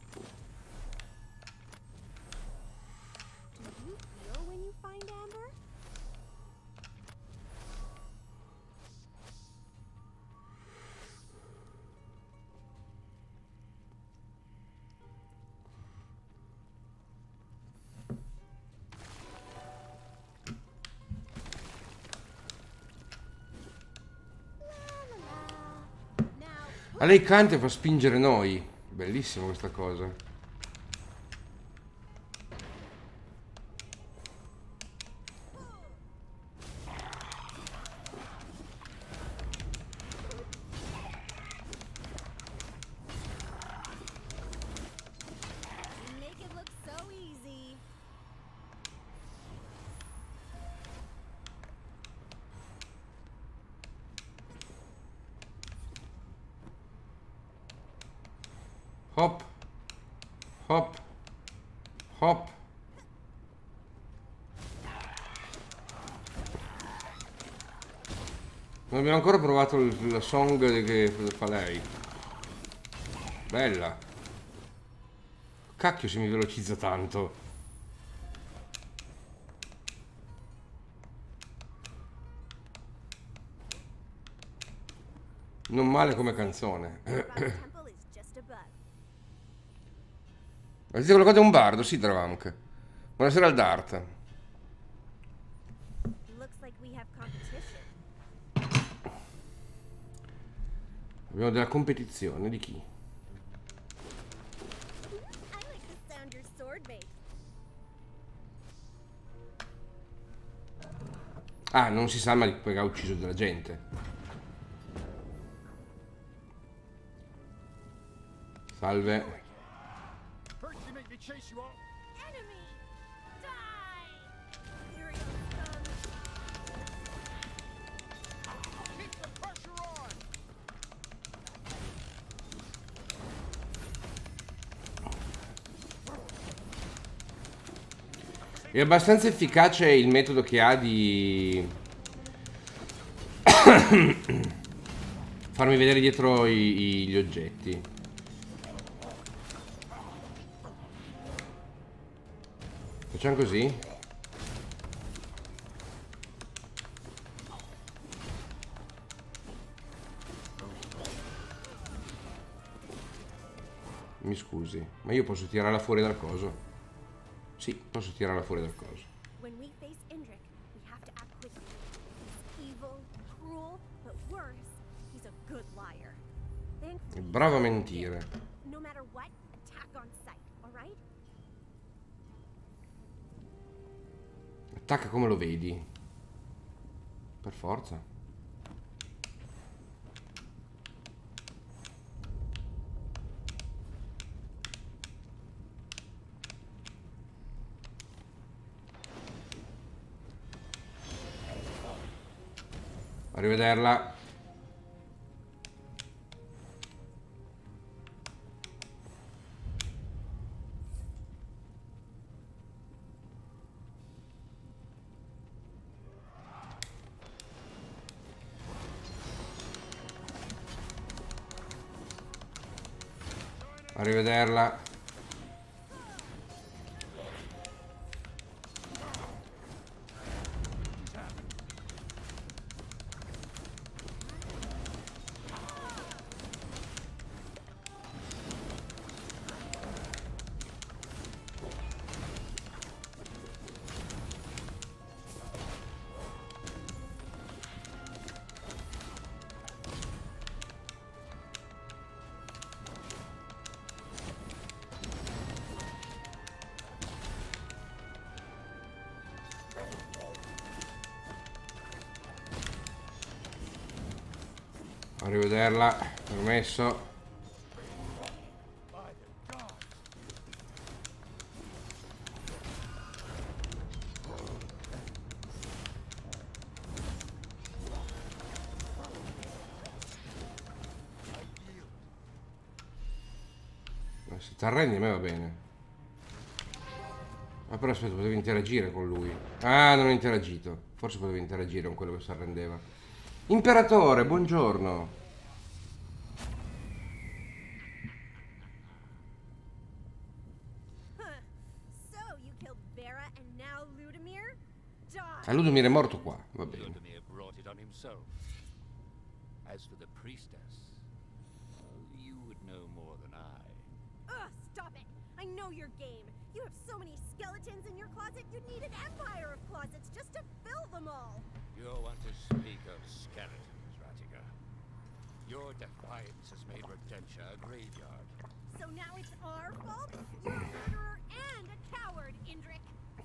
A lei canta e fa spingere noi. Bellissima questa cosa. Hop. Hop. Hop. Non abbiamo ancora provato il- la song che fa lei. Bella. Cacchio se mi velocizza tanto. Non male come canzone. Temple is just above. Vedete quello qua è un bardo, sì, Dravamk. Buonasera al Dart. Looks like we have competition. Abbiamo della competizione, di chi? I like the sound your sword makes. Ah, non si sa ma poi ha ucciso della gente. Salve. First you make me chase you off. Enemy! Die! Here he comes. Keep the pressure on. È abbastanza efficace il metodo che ha di farmi vedere dietro i- i- gli oggetti. Facciamo così. Mi scusi, ma io posso tirarla fuori dal coso? Sì, posso tirarla fuori dal coso. When we face Indrik, we have to act quickly. He's evil, cruel, but worse, he's a good liar. Thankfully, Bravo a mentire. no matter what, attack on sight, all right? Attacca come lo vedi. Per forza. Arrivederla. Arrivederla. Arrivederla, permesso. Ma se ti arrendi a me va bene. Ma però aspetta, potevi interagire con lui. Ah, non ho interagito. Forse potevi interagire con quello che si arrendeva. Imperatore, buongiorno. Huh. So, you killed Vera and now Ludimir? Die! Ah, Ludomir è morto qua, va bene. Ludimir brought it on himself. As for the priestess, well, you would know more than I. Ugh, stop it! I know your game. You have so many skeletons in your closet, you'd need an empire of closets just to fill them all. You want to speak of skeletons, Ratika. Your defiance has made Rodentia a graveyard. So now it's our fault? You're a murderer and a coward, Indrik.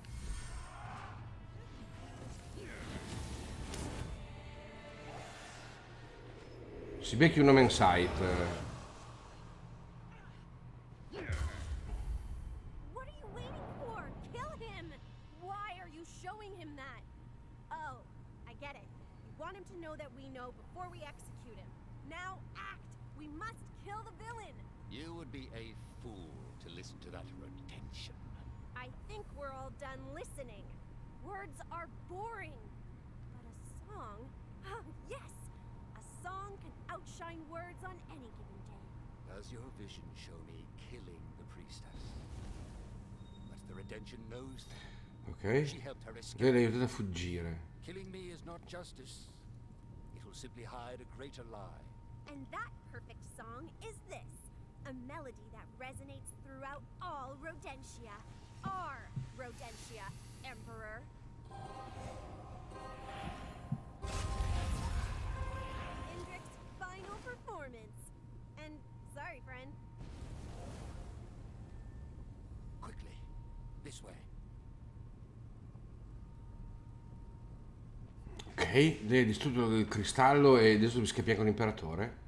Si becchi un nome in sight. What are you waiting for? Kill him! Why are you showing him that? Oh, I get it. You want him to know that we know before we execute him. Now act! We must kill the villain! You would be a fool to listen to that retention. I think we're all done listening. Words are boring. But a song, oh yes, a song can outshine words on any given day. Does your vision show me killing the priestess? But the retention knows that. Ok. She helped her Lei escape. l'ha aiutata a fuggire. Killing me is not justice. It will simply hide a greater lie. And that perfect song is this. A melody that resonates throughout all Rodentia. Our Rodentia, Emperor. Indric's final performance. And sorry, friend. Quickly, this way. Ok, lei ha distrutto il cristallo e adesso mi scappia con l'imperatore.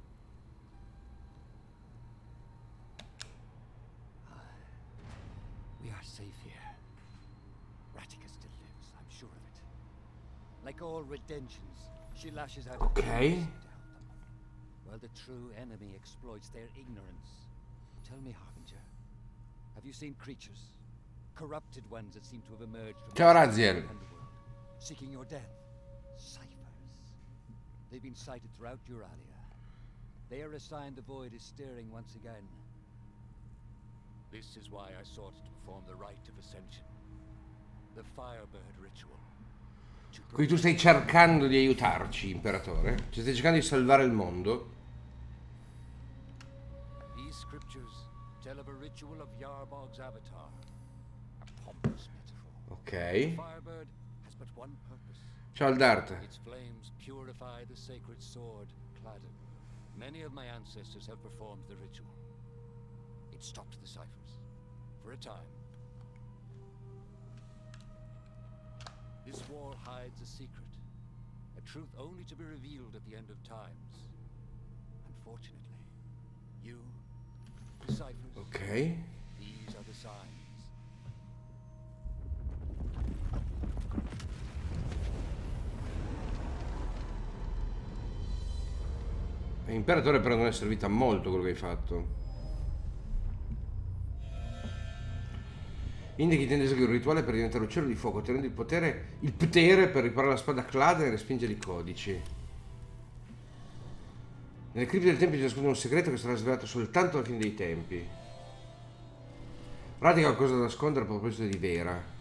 We are safe here. Ratika still lives, I'm sure of it. Like all redemptions, she lashes out at Okay. those who doubt them, while the true enemy exploits their ignorance. Tell me, Harbinger, have you seen creatures? Corrupted ones that seem to have emerged from Ciao, the Raziel. underworld, seeking your death. Ciphers. They've been sighted throughout Euralia. They are a sign the void is stirring once again. This is why I sought to perform the rite of ascension. The Firebird ritual. To Quindi tu stai cercando di aiutarci, imperatore? Ci stai cercando di salvare il mondo? These scriptures tell of a ritual of Yarbog's avatar. A pompous metaphor. Ok. The Firebird has but one purpose. Ciao Aldart. Its flames purify the sacred sword, Cladden. Many of my ancestors have performed the ritual. It stopped the ciphers. For a time. This wall hides a secret. A truth only to be revealed at the end of times. Unfortunately, you, the ciphers, Ok. these are the signs. Imperatore però non è servito a molto quello che hai fatto. Indichi tende a eseguire un rituale per diventare uccello di fuoco, ottenendo il potere, il potere per riparare la spada Claden e respingere i codici. Nelle cripte del tempio si nasconde un segreto che sarà svelato soltanto alla fine dei tempi. Ratika ha qualcosa da nascondere a proposito di Vera.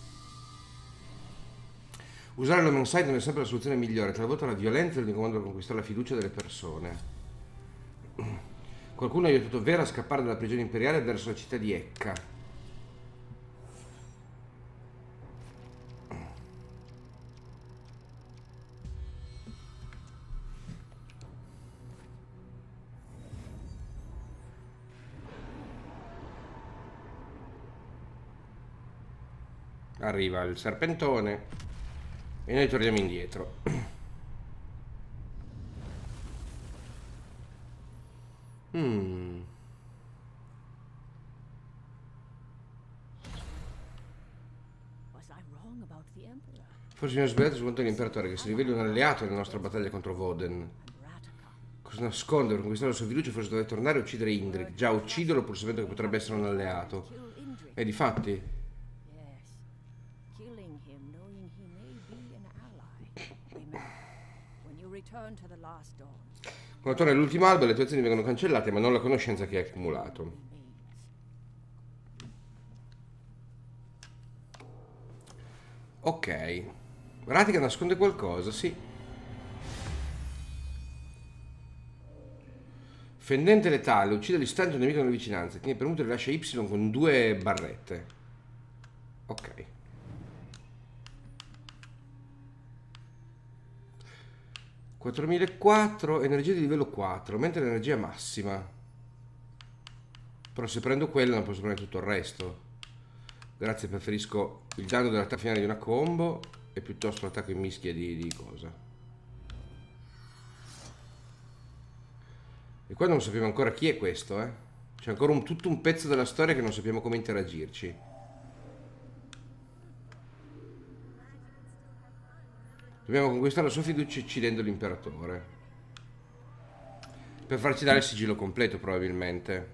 Usare l'Omen Sight non è sempre la soluzione migliore, talvolta la violenza è l'unico modo per conquistare la fiducia delle persone. Qualcuno ha aiutato Vera a scappare dalla prigione imperiale verso la città di Ecca. Arriva il serpentone e noi torniamo indietro. Hmm. Was I wrong about the Emperor Forse mi ho sbagliato su quanto l'imperatore che si riveli un alleato nella nostra battaglia contro Voden. and Ratika? Cosa nascondere per conquistare la sua fiducia? Forse doveva tornare a uccidere Indrik. Già, ucciderlo pur sapendo che potrebbe essere un alleato. Kill Indrik. E difatti, Yes. Killing him, knowing he may be an ally. Remember, when you return to the Last Dawn, quando torna all'ultimo albo le tue azioni vengono cancellate, ma non la conoscenza che hai accumulato. remains. Ok. Ratika nasconde qualcosa, sì. Fendente letale, uccide all'istante un nemico nelle vicinanze. Tieni premuto e rilascia Y con due barrette. Ok. quattromilaquattro, energia di livello quattro, mentre l'energia massima. Però se prendo quella non posso prendere tutto il resto. Grazie, preferisco il danno dell'attacco finale di una combo e piuttosto l'attacco in mischia di, di cosa. E qua non sappiamo ancora chi è questo, eh. C'è ancora un, tutto un pezzo della storia che non sappiamo come interagirci. Dobbiamo conquistare la sua fiducia uccidendo l'imperatore. per farci dare il sigillo completo probabilmente.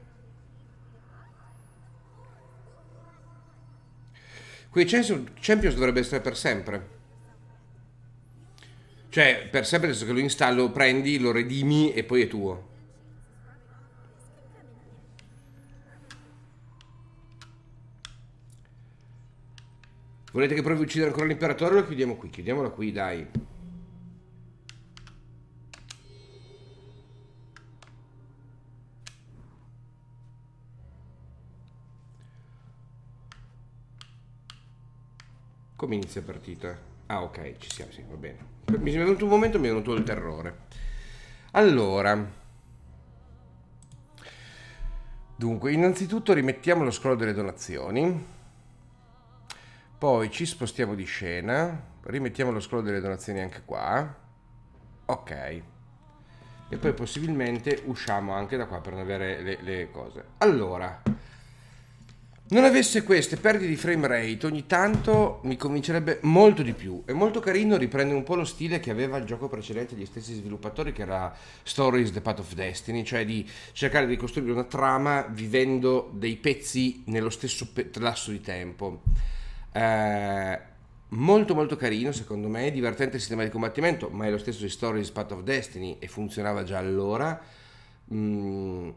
Quei Champions dovrebbe essere per sempre. Cioè, per sempre, nel senso che lo installo, lo prendi, lo redimi e poi è tuo. Volete che provi a uccidere ancora l'imperatore o lo chiudiamo qui? Chiudiamola qui, dai. Come inizia la partita? Ah, ok, ci siamo, sì, va bene. Mi è venuto un momento, mi è venuto il terrore. Allora. Dunque, innanzitutto rimettiamo lo scroll delle donazioni. Poi ci spostiamo di scena. Rimettiamo lo scroll delle donazioni anche qua. Ok. E poi possibilmente usciamo anche da qua per non avere le, le cose. Allora. Non avesse queste perdite di frame rate, ogni tanto mi convincerebbe molto di più. È molto carino, riprende un po' lo stile che aveva il gioco precedente gli stessi sviluppatori, che era Stories The Path of Destiny, cioè di cercare di costruire una trama vivendo dei pezzi nello stesso lasso di tempo. Eh, molto molto carino secondo me, divertente il sistema di combattimento, ma è lo stesso di Stories Path of Destiny e funzionava già allora. Mm.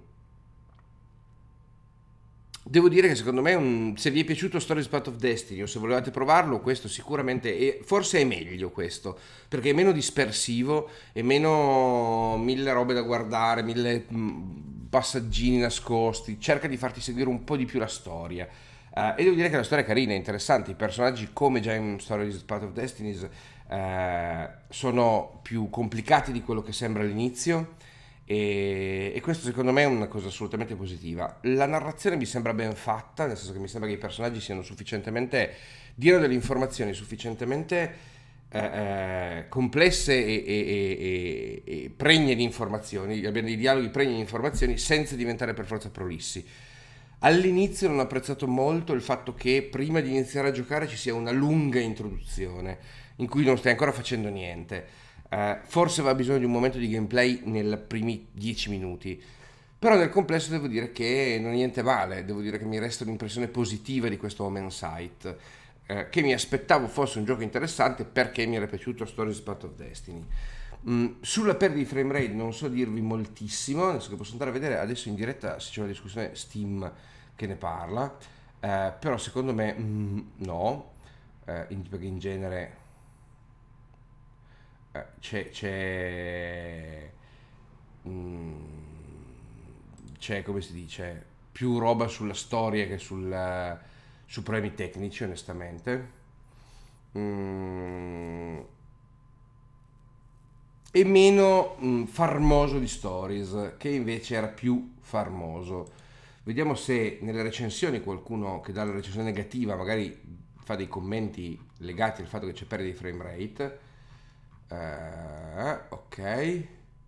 Devo dire che secondo me un, se vi è piaciuto Stories Path of Destiny o se volevate provarlo, questo sicuramente è, forse è meglio questo, perché è meno dispersivo, è meno mille robe da guardare, mille mh, passaggini nascosti, cerca di farti seguire un po' di più la storia. Uh, e devo dire che la storia è carina, è interessante, i personaggi come già in Stories Path of Destiny uh, sono più complicati di quello che sembra all'inizio. E, e questo secondo me è una cosa assolutamente positiva. La narrazione mi sembra ben fatta, nel senso che mi sembra che i personaggi siano sufficientemente, diano delle informazioni sufficientemente eh, eh, complesse e, e, e, e pregne di informazioni, abbiano dei dialoghi pregni di informazioni senza diventare per forza prolissi. All'inizio non ho apprezzato molto il fatto che prima di iniziare a giocare ci sia una lunga introduzione in cui non stai ancora facendo niente. Uh, forse aveva bisogno di un momento di gameplay nei primi dieci minuti, però nel complesso devo dire che non è niente male, devo dire che mi resta un'impressione positiva di questo Omen Sight, uh, che mi aspettavo fosse un gioco interessante perché mi era piaciuto Stories Path of Destiny. Mm, sulla perdita di frame rate non so dirvi moltissimo, nel senso che posso andare a vedere adesso in diretta se c'è una discussione Steam che ne parla, uh, però secondo me mm, no, uh, in, perché in genere c'è c'è c'è come si dice più roba sulla storia che sul, su problemi tecnici onestamente, mm, e meno mm, farmoso di Stories, che invece era più farmoso. Vediamo se nelle recensioni qualcuno che dà la recensione negativa magari fa dei commenti legati al fatto che c'è perdita di frame rate. Uh, ok,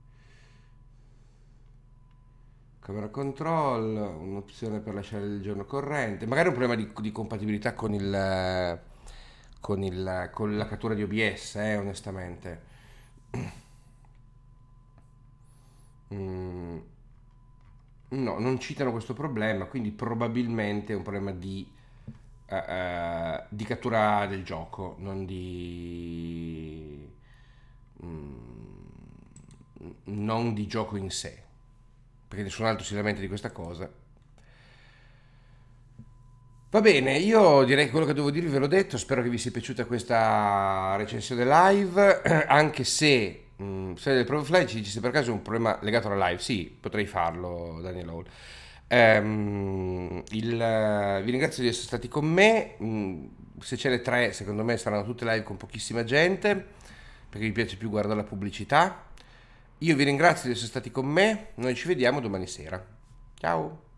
camera control, un'opzione per lasciare il giorno corrente, magari un problema di, di compatibilità con il con il con la cattura di O B S, eh, onestamente. Mm. No, non citano questo problema, quindi probabilmente è un problema di uh, uh, di cattura del gioco, non di non di gioco in sé, perché nessun altro si lamenta di questa cosa. Va bene, io direi che quello che devo dirvi ve l'ho detto, spero che vi sia piaciuta questa recensione live, anche se mh, se del Proof of Life ci dice se per caso è un problema legato alla live, sì, potrei farlo, Daniel Hall. Um, il, vi ringrazio di essere stati con me, mh, se ce ne tre secondo me saranno tutte live con pochissima gente, perché mi piace più guardare la pubblicità. Io vi ringrazio di essere stati con me, noi ci vediamo domani sera. Ciao!